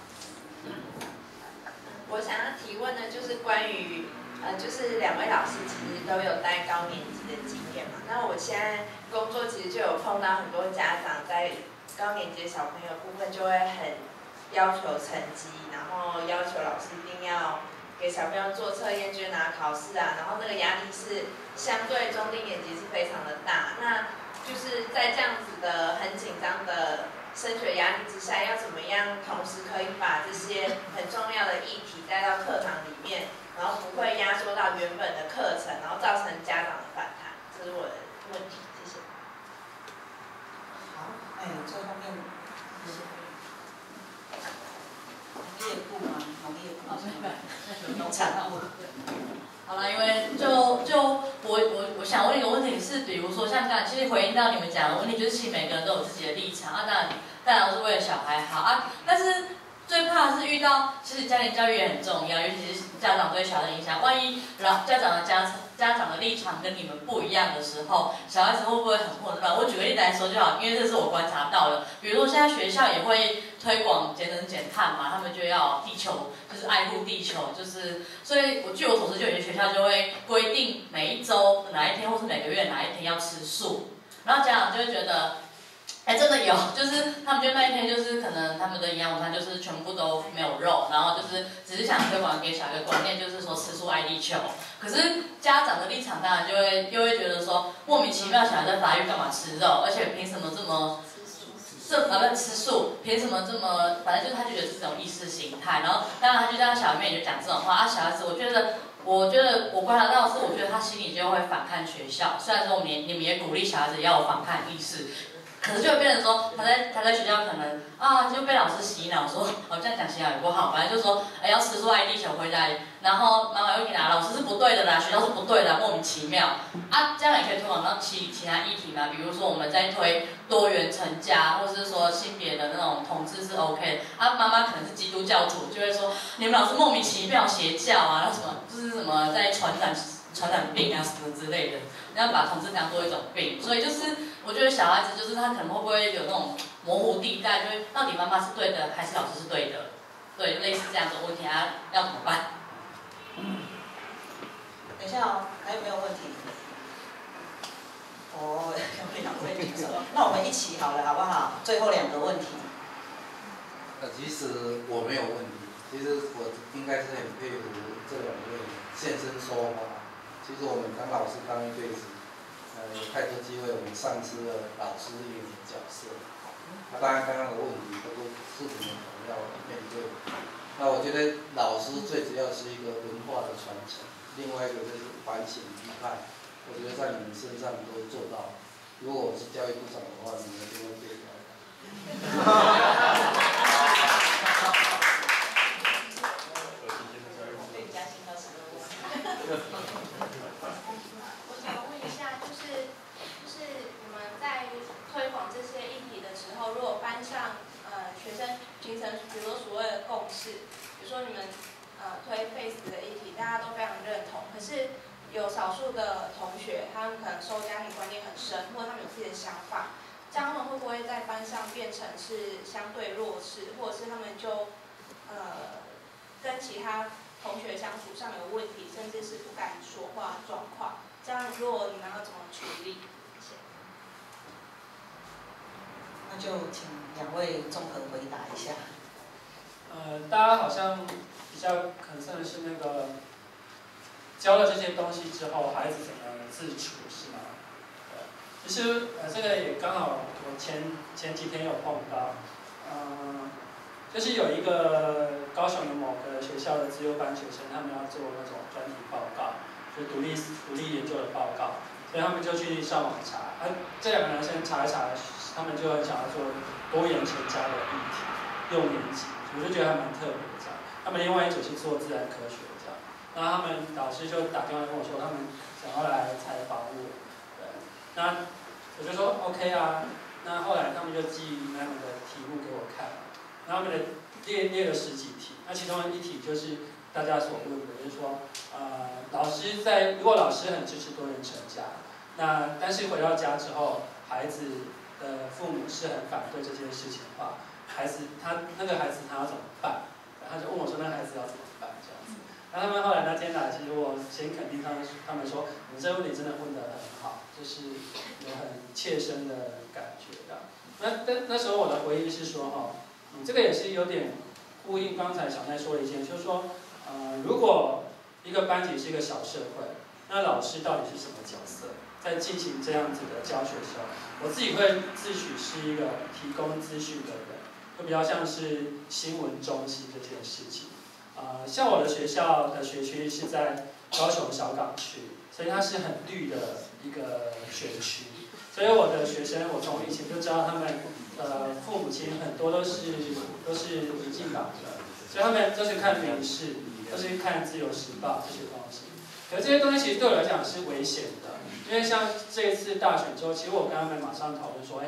我想要提问的就是关于，呃，就是两位老师其实都有带高年级的经验嘛。那我现在工作其实就有碰到很多家长在高年级的小朋友部分就会很要求成绩，然后要求老师一定要给小朋友做测验卷啊、考试啊，然后那个压力是相对中低年级是非常的大。那就是在这样子的很紧张的升学压力之下，要怎么样同时可以把这些很重要的议题带到课堂里面，然后不会压缩到原本的课程，然后造成家长的反弹，这是我的问题。谢谢。 好，哎，最后面农业部吗？农业部？ 哦，对对， 农产部。 好了，因为就就我我我想问一个问题是，比如说像刚才其实回应到你们讲的问题，就是其实每个人都有自己的立场啊，当然当然是为了小孩好啊，但是最怕的是遇到，其实家庭教育也很重要，尤其是家长对小孩的影响。万一老家长的家家长的立场跟你们不一样的时候，小孩子会不会很混乱？我举个例子来说就好，因为这是我观察到的。比如说现在学校也会推广节能减碳嘛，他们就要地球，就是爱护地球，就是所以我据我所知，就有些学校就会规定每一周哪一天或是每个月哪一天要吃素，然后家长就会觉得。哎，真的有，就是他们就那一天就是可能他们的营养午餐就是全部都没有肉，然后就是只是想推广给小孩的观念，就是说吃素爱地球。可是家长的立场当然就会又会觉得说，莫名其妙小孩在发育干嘛吃肉，而且凭什么这么这啊不吃素，凭什么这么，反正就是他就觉得是这种意识形态，然后当然他就在小孩面前就讲这种话啊，小孩子我觉得。我觉得我观察到的是，我觉得他心里就会反抗学校。虽然说我们也你们也鼓励小孩子要有反抗意识，可是就会变成说，他在他在学校可能啊就被老师洗脑说，哦这样讲洗脑也不好，反正就说哎要吃素爱地球回来，然后妈妈又给他老师是不对的啦，学校是不对的，莫名其妙啊，这样也可以推广到其其他议题嘛，比如说我们在推多元成家，或是说性别的那种同志是 OK 的，啊妈妈可能是基督教徒，就会说你们老师莫名其妙邪教啊，那什么就是什么在传染传染病啊什么之类的，你要把同志当做一种病，所以就是我觉得小孩子就是他可能会不会有那种模糊地带，就是到底妈妈是对的还是老师是对的，对，类似这样的问题啊，要怎么办？ 等一下哦，还有没有问题？哦，有两位举手，那我们一起好了，好不好？最后两个问题。 呃，其实我没有问题，其实我应该是很佩服这两位现身说法。其实我们当老师当一辈子，呃，有太多机会，我们丧失了老师一个角色。那、啊、当然，刚刚的问题都是你们可能要面对。那我觉得老师最主要是一个文化的传承，另外一个就是反省批判。我觉得在你们身上都做到。如果我是教育部长的话，你们一定会被调侃。 我想问一下，就是就是你们在推广这些议题的时候，如果班上呃学生形成比如说所谓的共识，比如说你们呃推 face 的议题，大家都非常认同，可是有少数的同学，他们可能受家庭观念很深，或者他们有自己的想法，这样他们会不会在班上变成是相对弱势，或者是他们就呃跟其他同学相处上有问题，甚至是不敢说话状况？这样如果你们要怎么处理？谢谢。 那就请两位综合回答一下。 呃，大家好像比较concern的是那个。教了这些东西之后，孩子怎么自处是吗？对，其实呃这个也刚好我前前几天有碰到，嗯、呃，就是有一个高雄的某个学校的资优班学生，他们要做那种专题报告，就独立独立研究的报告，所以他们就去上网查，啊这两个男生查一查，他们就很想要做多元成家的议题，六年级，我就觉得还蛮特别的这样。他们另外一组是做自然科学。然后他们老师就打电话跟我说，他们想要来采访我，对，那我就说 OK 啊。那后来他们就寄他们的题目给我看，然后他们的列列了十几题，那其中一题就是大家所问的，就是说，呃，老师在如果老师很支持多元成家，那但是回到家之后，孩子的父母是很反对这件事情的话，孩子他那个孩子他要怎么办？他就问我说，那孩子要怎么办？这样子。那他们后来那天来，其实我先肯定他们，他们说你这个问题真的问得很好，就是有很切身的感觉的。那那那时候我的回应是说哈，嗯，这个也是有点呼应刚才小奈说的一件，就是说，呃，如果一个班级是一个小社会，那老师到底是什么角色？在进行这样子的教学的时候，我自己会自诩是一个提供资讯的人，会比较像是新闻中心这件事情。呃，像我的学校的学区是在高雄小港区，所以它是很绿的一个学区。所以我的学生，我从以前就知道他们呃父母亲很多都是都是民进党的，所以他们都是看民视，都是看自由时报这些东西。可是这些东西其实对我来讲是危险的，因为像这一次大选之后，其实我跟他们马上讨论说，哎，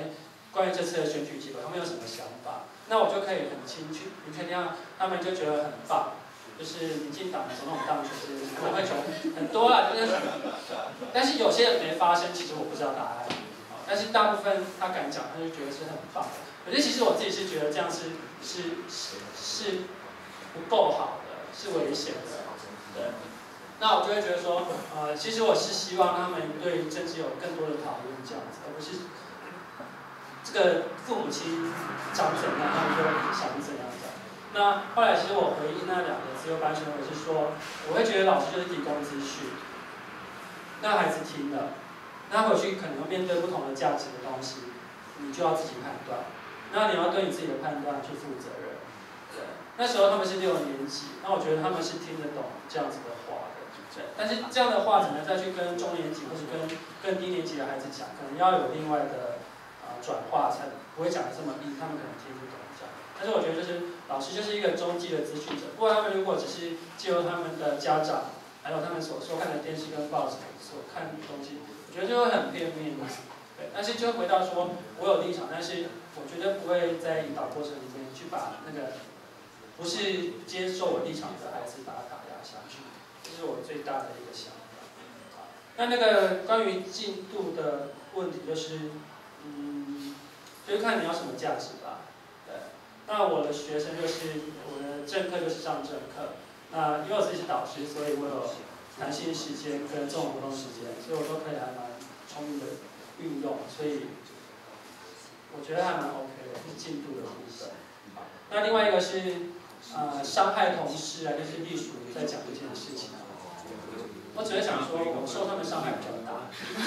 关于这次的选举结果，他们有什么想法？那我就可以很清楚、明确地让他们就觉得很棒。就是民进党的总统当选，就是他们会觉得很多啦，就是，但是有些人没发生，其实我不知道答案。但是大部分他敢讲，他就觉得是很棒的。可是其实我自己是觉得这样是是是是不够好的，是危险的。对。那我就会觉得说，呃，其实我是希望他们对政治有更多的讨论，这样子，而不是这个父母亲长怎样，他们就想怎样讲。那后来其实我回应那两个自由班选委是说，我会觉得老师就是提供资讯，那孩子听了，那回去可能面对不同的价值的东西，你就要自己判断，那你要对你自己的判断去负责任。对，那时候他们是六年级，那我觉得他们是听得懂这样子的话的。对，但是这样的话怎么再去跟中年级或者跟更低年级的孩子讲，可能要有另外的啊、呃、转化，才不会讲得这么硬，他们可能听不懂这样。但是我觉得就是老师就是一个中继的资讯者，不过他们如果只是借由他们的家长，还有他们所收看的电视跟报纸所看的东西，我觉得就会很片面。对，但是就回到说我有立场，但是我绝对不会在引导过程里面去把那个不是接受我立场的孩子把他打压下去。这是我最大的一个想法。那那个关于进度的问题，就是，嗯，就是看你要什么价值吧。对。那我的学生就是我的正课就是上正课。那因为我自己是导师，所以我有弹性时间跟这种活动时间，所以我都可以还蛮充裕的运用，所以我觉得还蛮 OK 的，是进度的部分。那另外一个是呃伤害同事啊，就是隶属于在讲这件事情。我只会想说，我受他们伤害比较大，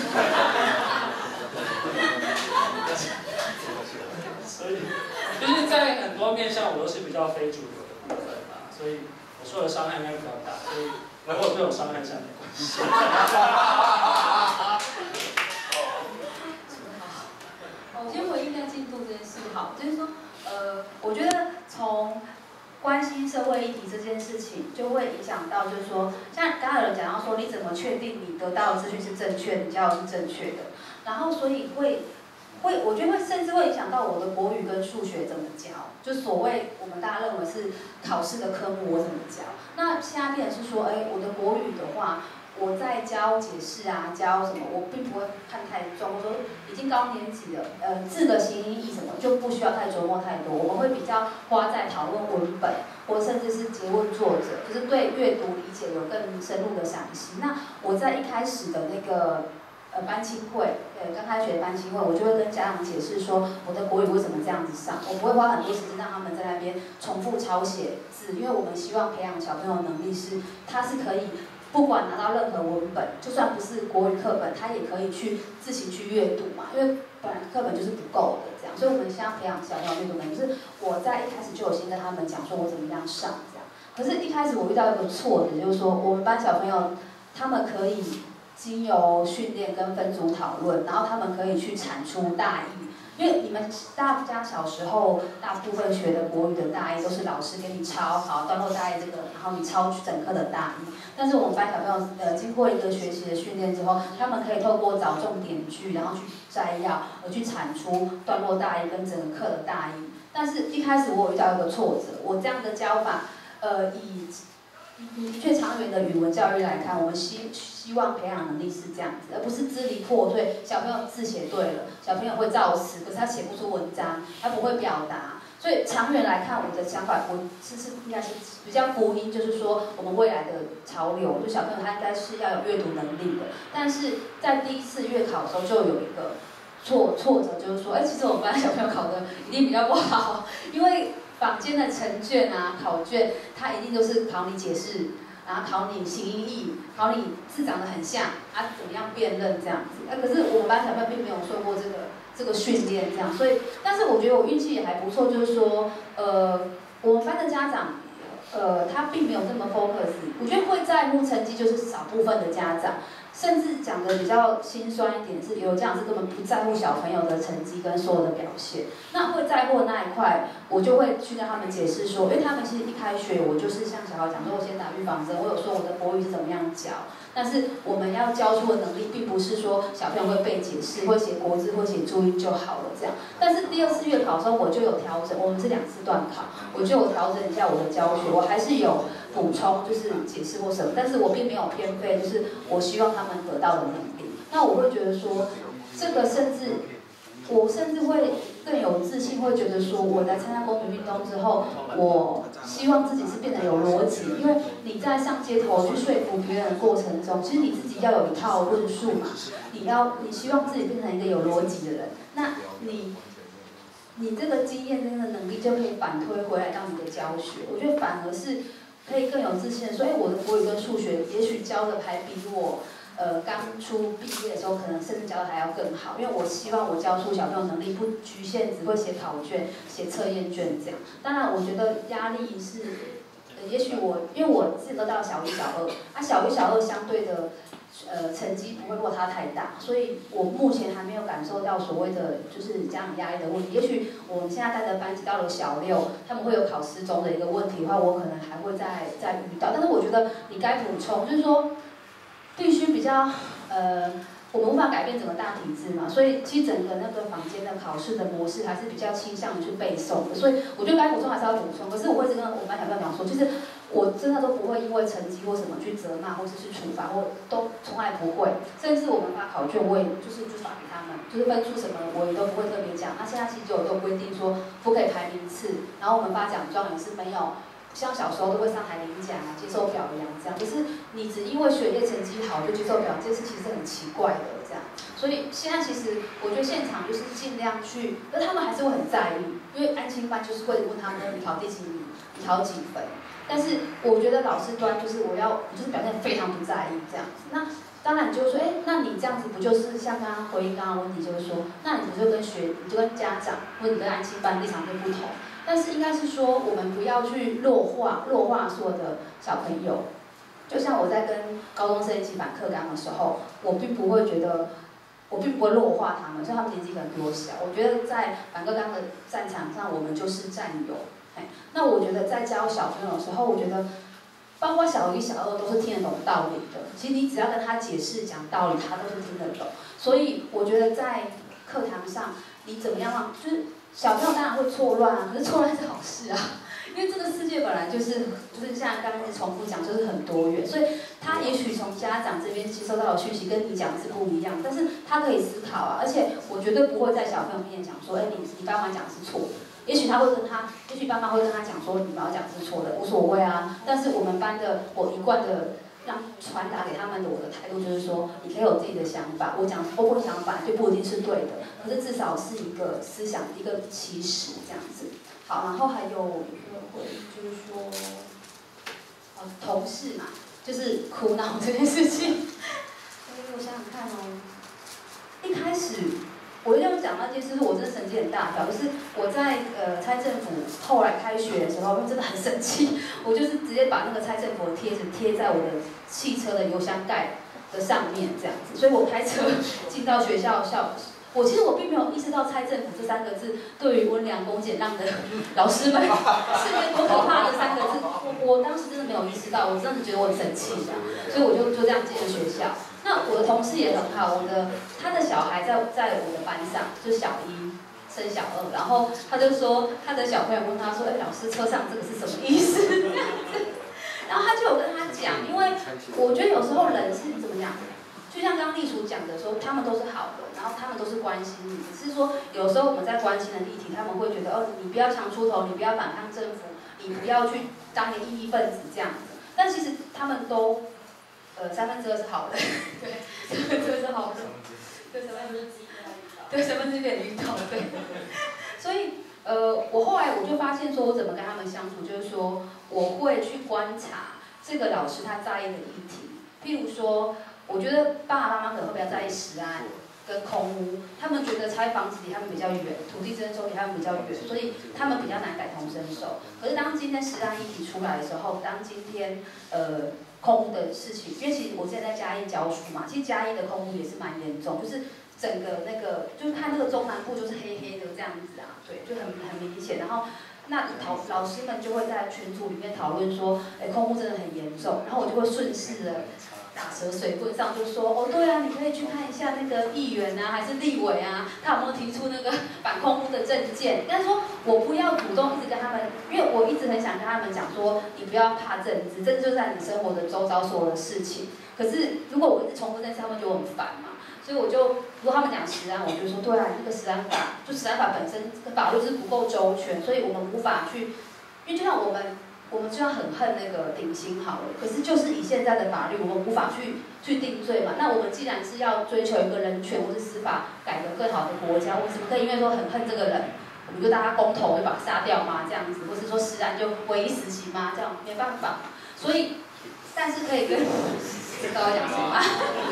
所以就是在很多面向我都是比较非主流的部分嘛，所以我受的伤害应该比较大，所以如果对我伤害一下没关系。 我先回应一下进度这件事，好，就是说，呃，我觉得从关心社会议题这件事情，就会影响到，就是说，像刚刚有人讲到说，你怎么确定你得到的资讯是正确，你教的是正确的？然后，所以会会，我觉得会甚至会影响到我的国语跟数学怎么教，就所谓我们大家认为是考试的科目我怎么教。那现在变成是说，哎，我的国语的话，我在教解释啊，教什么，我并不会看太重。我说已经高年级了，呃，字的形音义什么就不需要太琢磨太多，我们会比较花在讨论文本，或甚至是诘问作者，就是对阅读理解有更深入的赏析。那我在一开始的那个呃班亲会，呃刚开学的班亲会，我就会跟家长解释说我的国语为什么这样子上，我不会花很多时间让他们在那边重复抄写字，因为我们希望培养小朋友的能力是，他是可以。不管拿到任何文本，就算不是国语课本，他也可以去自行去阅读嘛，因为本来课本就是不够的这样，所以我们现在培养小朋友阅读能力，就是我在一开始就有先跟他们讲说我怎么样上这样。可是，一开始我遇到一个挫折，就是说我们班小朋友他们可以经由训练跟分组讨论，然后他们可以去产出大意。因为你们大家小时候大部分学的国语的大意都是老师给你抄好段落大意这个，然后你抄整课的大意。但是我们班小朋友呃经过一个学习的训练之后，他们可以透过找重点句，然后去摘要，而去产出段落大意跟整个课的大意。但是一开始我有遇到一个挫折，我这样的教法，呃以的确长远的语文教育来看，我们希希望培养能力是这样子，而不是支离破碎。小朋友字写对了，小朋友会造词，可是他写不出文章，他不会表达。所以长远来看，我的想法，我是是应该是比较福音，就是说我们未来的潮流，就小朋友他应该是要有阅读能力的。但是在第一次月考的时候，就有一个挫挫折，就是说，哎，其实我们班小朋友考的一定比较不好，因为坊间的成卷啊、考卷，它一定都是考你解释，然后考你形音义，考你字长得很像，啊怎么样辨认这样子。啊，可是我们班小朋友并没有受过这个。这个训练这样，所以，但是我觉得我运气也还不错，就是说，呃，我们班的家长，呃，他并没有这么 focus， 我觉得会在乎成绩就是少部分的家长， 甚至讲的比较心酸一点是，有家长是根本不在乎小朋友的成绩跟所有的表现。那会在乎的那一块，我就会去跟他们解释说，因为他们其实一开学，我就是像小孩讲说，我先打预防针，我有说我的国语是怎么样教。但是我们要教出的能力，并不是说小朋友会背解释、会写国字、会写注音就好了这样。但是第二次月考的时候，我就有调整，我们是两次段考，我就有调整一下我的教学，我还是有补充，就是解释或什么，但是我并没有偏废，就是我希望他们得到的能力。那我会觉得说，这个甚至我甚至会更有自信，会觉得说，我在参加公民运动之后，我希望自己是变得有逻辑，因为你在上街头去说服别人的过程中，其实你自己要有一套论述嘛，你要你希望自己变成一个有逻辑的人，那你你这个经验跟这个能力就可以反推回来到你的教学，我觉得反而是可以更有自信的说，哎，我的国语跟数学也许教的还比我。呃，刚出毕业的时候，可能甚至教的还要更好，因为我希望我教出小朋友能力不局限只会写考卷、写测验卷这样。当然，我觉得压力是，呃，也许我因为我自己都到小一、小二，啊，小一、小二相对的，呃，成绩不会落差太大，所以我目前还没有感受到所谓的就是家长压力的问题。也许我们现在带的班级到了小六，他们会有考试中的一个问题的话，我可能还会再再遇到。但是我觉得你该补充，就是说。必须比较，呃，我们无法改变整个大体制嘛，所以其实整个那个坊间的考试的模式还是比较倾向于去背诵的，所以我觉得该补充还是要补充。可是我会一直跟我们班小朋友讲说，就是我真的都不会因为成绩或什么去责骂或者是处罚，我都从来不会。甚至我们发考卷，我也就是就发给他们，就是分数什么我也都不会特别讲。那现在其实就有都规定说不可以排名次，然后我们发奖状也是没有。像小时候都会上台领奖啊，接受表扬这样，可是你只因为学业成绩好就接受表扬，这件事其实很奇怪的这样。所以现在其实我觉得现场就是尽量去，可是他们还是会很在意，因为安亲班就是会问他们你考第几名，你考几分。但是我觉得老师端就是我要，我就是表现非常不在意这样子。那当然你就会说，哎，那你这样子不就是像刚刚回应刚刚问题，就是说，那你不就跟学，你就跟家长或者你跟安亲班立场就不同。但是应该是说，我们不要去弱化弱化所有的小朋友。就像我在跟高中生一起反课纲的时候，我并不会觉得，我并不会弱化他们，所以他们年纪可能比我小。我觉得在反课纲的战场上，我们就是战友。哎，那我觉得在教小朋友的时候，我觉得，包括小一、小二都是听得懂道理的。其实你只要跟他解释讲道理，他都是听得懂。所以我觉得在课堂上，你怎么样让就是。小朋友当然会错乱啊，可是错乱是好事啊，因为这个世界本来就是就是像刚刚重复讲，就是很多元，所以他也许从家长这边接收到的讯息跟你讲是不一样，但是他可以思考啊，而且我绝对不会在小朋友面前讲说，哎，你你爸妈讲是错的，也许他会跟他，也许爸妈会跟他讲说，你爸妈讲是错的，无所谓啊，但是我们班的我一贯的。让传达给他们的我的态度就是说，你可以有自己的想法，我讲我的想法就不一定是对的，可是至少是一个思想一个起始这样子。好，然后还有一个会就是说，呃，同事嘛，就是苦恼这件事情。哎，我想想看哦，一开始。我要讲那件事，我真的成绩很大条，就是我在呃蔡政府后来开学的时候，真的很生气，我就是直接把那个蔡政府的贴纸贴在我的汽车的油箱盖的上面这样子，所以我开车进到学校校，我其实我并没有意识到蔡政府这三个字对于温良恭俭让的老师们是件多可怕的三个字，我我当时真的没有意识到，我真的觉得我很生气这样，所以我就就这样进了学校。那我的同事也很好，我的他的小孩在在我的班上，就小一升小二，然后他就说他的小朋友问他说，哎，老师车上这个是什么意思？然后他就有跟他讲，因为我觉得有时候人是怎么讲，就像刚刚立储讲的说，他们都是好的，然后他们都是关心你，只是说有时候我们在关心的议题，他们会觉得哦，你不要强出头，你不要反抗政府，你不要去当个异议分子这样子，但其实他们都。呃，三分之二是好的，对，三分之二是好的，对，三分之一对，三分之一点遇到，对。所以，呃，我后来我就发现说，我怎么跟他们相处，就是说，我会去观察这个老师他在意的议题。譬如说，我觉得爸爸妈妈可能会比较在意食安跟空屋，他们觉得拆房子离他们比较远，土地征收离他们比较远，所以他们比较难感同身受。可是当今天食安议题出来的时候，当今天呃。 空污的事情，因为其实我现在在嘉义教书嘛，其实嘉义的空污也是蛮严重，就是整个那个就是看那个中南部就是黑黑的这样子啊，对，就很很明显。然后那讨老师们就会在群组里面讨论说，哎，空污真的很严重，然后我就会顺势的打蛇水棍上就说，哦对啊，你可以去看一下那个议员啊，还是立委啊，他有没有提出那个反空污的政见？但是说我不要主动一直跟他们，因为我一直很想跟他们讲说，你不要怕政治，政治就在你生活的周遭所有的事情。可是如果我一直重复这件事，他们就很烦嘛。所以我就，如果他们讲食安，我就说对啊，这个食安法，就食安法本身这个法律是不够周全，所以我们无法去，因为就像我们，我们就算很恨那个顶新好了，可是就是以现在的法律，我们无法去去定罪嘛。那我们既然是要追求一个人权或是司法改革更好的国家，我怎么可以因为说很恨这个人，我们就大家公投就把他杀掉吗？这样子，或是说食安就唯一死刑吗？这样没办法，所以，但是可以跟。知道要讲什么吗？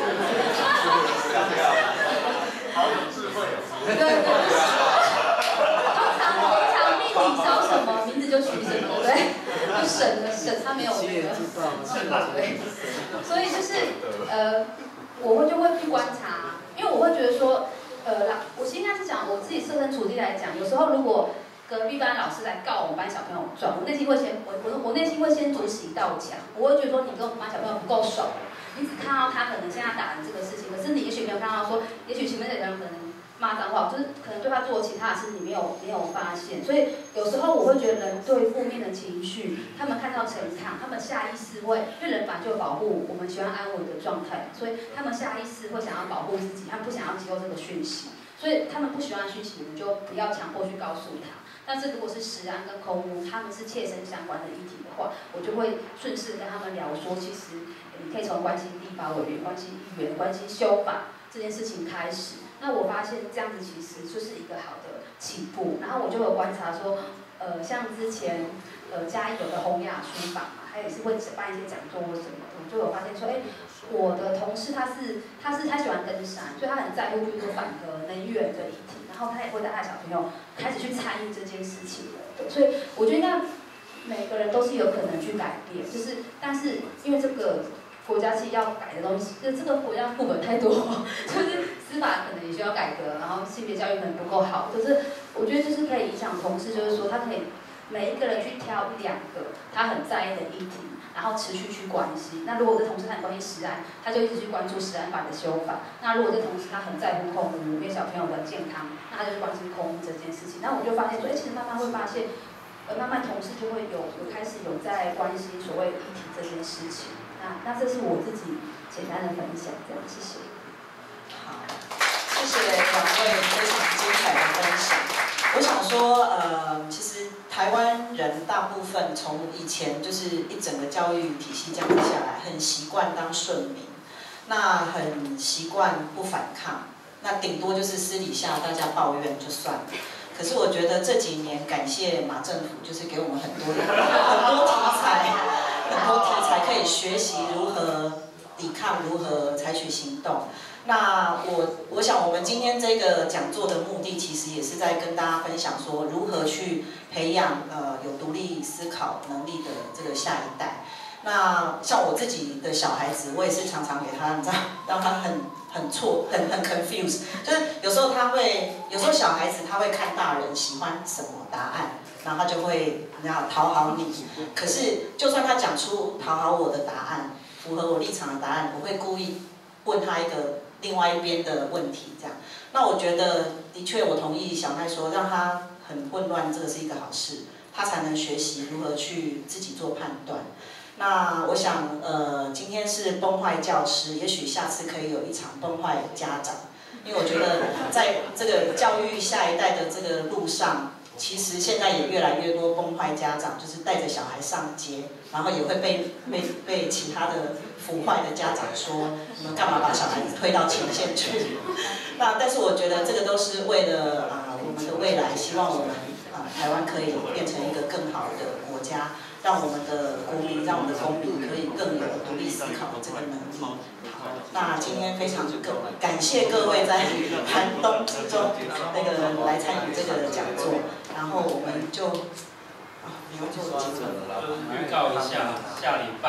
好有智慧哦。 对对对。通常通常命题找什么，名字就取什么，对不对？就省了省，他没有那个。对。所以就是呃，我会就会去观察，因为我会觉得说，呃，我应该是讲我自己设身处地来讲，有时候如果。隔壁班老师来告我们班小朋友状，我内心会先，我我我内心会先筑起一道墙，我会觉得说你跟我们班小朋友不够熟，你只看到他可能现在打的这个事情，可是你也许没有看到说，也许前面的人可能骂脏话，就是可能对他做其他的事你没有没有发现，所以有时候我会觉得人对负面的情绪，他们看到呈堂，他们下意识会，因为人本来就有保护我们喜欢安稳的状态，所以他们下意识会想要保护自己，他们不想要接受这个讯息，所以他们不喜欢讯息，我们就不要强迫去告诉他。但是如果是食安跟空污，他们是切身相关的议题的话，我就会顺势跟他们聊说，其实你可以从关心立法委员、关心议员、关心修法这件事情开始。那我发现这样子其实就是一个好的起步。然后我就有观察说，呃，像之前呃嘉义有的洪雅书法嘛，他也是会办一些讲座或什么的，我就有发现说，哎，我的同事他是他是他喜欢登山，所以他很在乎，比如说反核能源的议题。然后他也会带他小朋友开始去参与这件事情了，对，所以我觉得应该每个人都是有可能去改变，就是但是因为这个国家是要改的东西，就这个国家副本太多，就是司法可能也需要改革，然后性别教育可能不够好，就是我觉得就是可以影响同事，就是说他可以每一个人去挑一两个他很在意的议题。然后持续去关心。那如果这同事他很关心食安，他就一直去关注食安法的修法。那如果这同事他很在乎空污，因为小朋友的健康，那他就去关心空污这件事情。那我就发现说，哎，其实慢慢会发现，呃，慢慢同事就会有有开始有在关心所谓议题这件事情。那那这是我自己简单的分享，这样谢谢。 好，谢谢两位非常精彩的分享。我想说，呃，其实台湾人大部分从以前就是一整个教育体系这样子下来，很习惯当顺民，那很习惯不反抗，那顶多就是私底下大家抱怨就算了。可是我觉得这几年感谢马政府，就是给我们很多的很多题材，很多题材可以学习如何抵抗，如何采取行动。那我我想我们今天这个讲座的目的，其实也是在跟大家分享说，如何去培养呃有独立思考能力的这个下一代。那像我自己的小孩子，我也是常常给他，你知道，让他很很错，很很 confused， 就是有时候他会，有时候小孩子他会看大人喜欢什么答案，然后他就会你知道讨好你。可是就算他讲出讨好我的答案，符合我立场的答案，我会故意问他一个另外一边的问题，这样。那我觉得的确，我同意小奈说，让他很混乱，这个是一个好事，他才能学习如何去自己做判断。那我想，呃，今天是崩坏教师，也许下次可以有一场崩坏家长，因为我觉得在这个教育下一代的这个路上，其实现在也越来越多崩坏家长，就是带着小孩上街，然后也会被被被其他的腐坏的家长说，你们干嘛把小孩子推到前线去？那但是我觉得这个都是为了啊、呃、我们的未来，希望我们啊、呃、台湾可以变成一个更好的国家。让我们的国民，让我们的公民可以更有独立思考的这个能力。好，那今天非常各感谢各位在寒冬之中那个来参与这个讲座，然后我们就啊，不用做结论了。 就是预告一下，下礼拜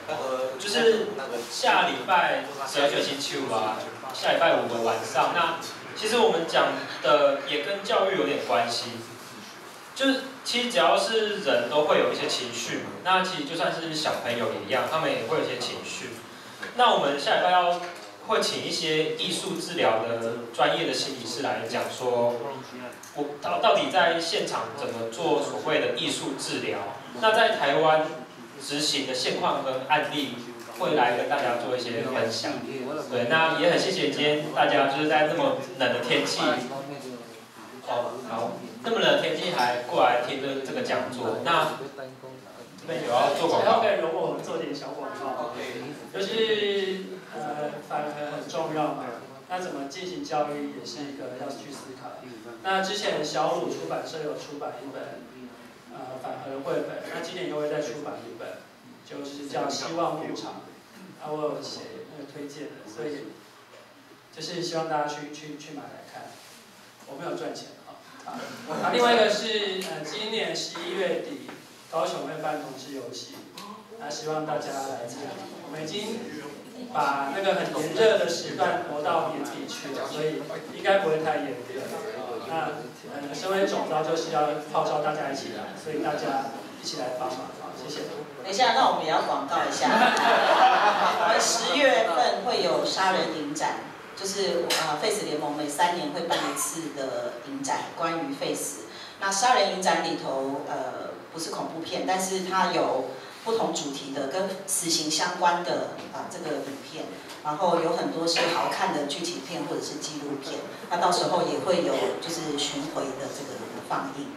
呃，就是下礼拜十二九星期五啊，下礼拜五的晚上，那其实我们讲的也跟教育有点关系，就是其实只要是人都会有一些情绪嘛，那其实就算是小朋友也一样，他们也会有一些情绪。那我们下礼拜要会请一些艺术治疗的专业的心理师来讲说，我到到底在现场怎么做所谓的艺术治疗？那在台湾执行的现况跟案例，会来跟大家做一些分享。对，那也很谢谢今天大家就是在这么冷的天气，哦，好，那么冷的天气还过来听这这个讲座。那这边有要做广告， 可以容我们做点小广告，就是呃反核很重要嘛。那怎么进行教育也是一个要去思考。那之前小鲁出版社有出版一本呃反核绘本，那今年又会再出版一本，就是叫《希望牧场》，啊我有写那个推荐的，所以就是希望大家去去去买来看。我没有赚钱啊。啊，另外一个是呃今年十一月底高雄会办同志游行，那希望大家来参加。我们已经把那个很炎热的时段挪到年底去了，所以应该不会太炎热。那呃，身为总召就是要号召大家一起来，所以大家一起来帮忙啊，谢谢。 等一下，那我们也要广告一下。我们十月份会有杀人影展，就是呃 Face 联盟每三年会办一次的影展，关于 Face。那杀人影展里头，呃，不是恐怖片，但是它有不同主题的跟死刑相关的啊、呃、这个影片，然后有很多是好看的剧情片或者是纪录片，那到时候也会有就是巡回的这个放映。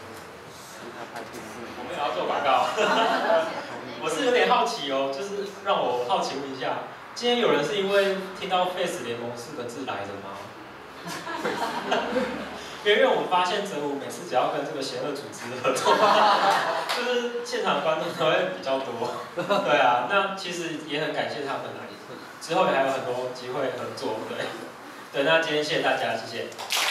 我们也要做广告，我是有点好奇哦，就是让我好奇问一下，今天有人是因为听到 Face 联盟四个字来的吗？因为我们发现泽武每次只要跟这个邪恶组织合作，就是现场观众都会比较多。对啊，那其实也很感谢他们来，之后也还有很多机会合作。对，对，那今天谢谢大家，谢谢。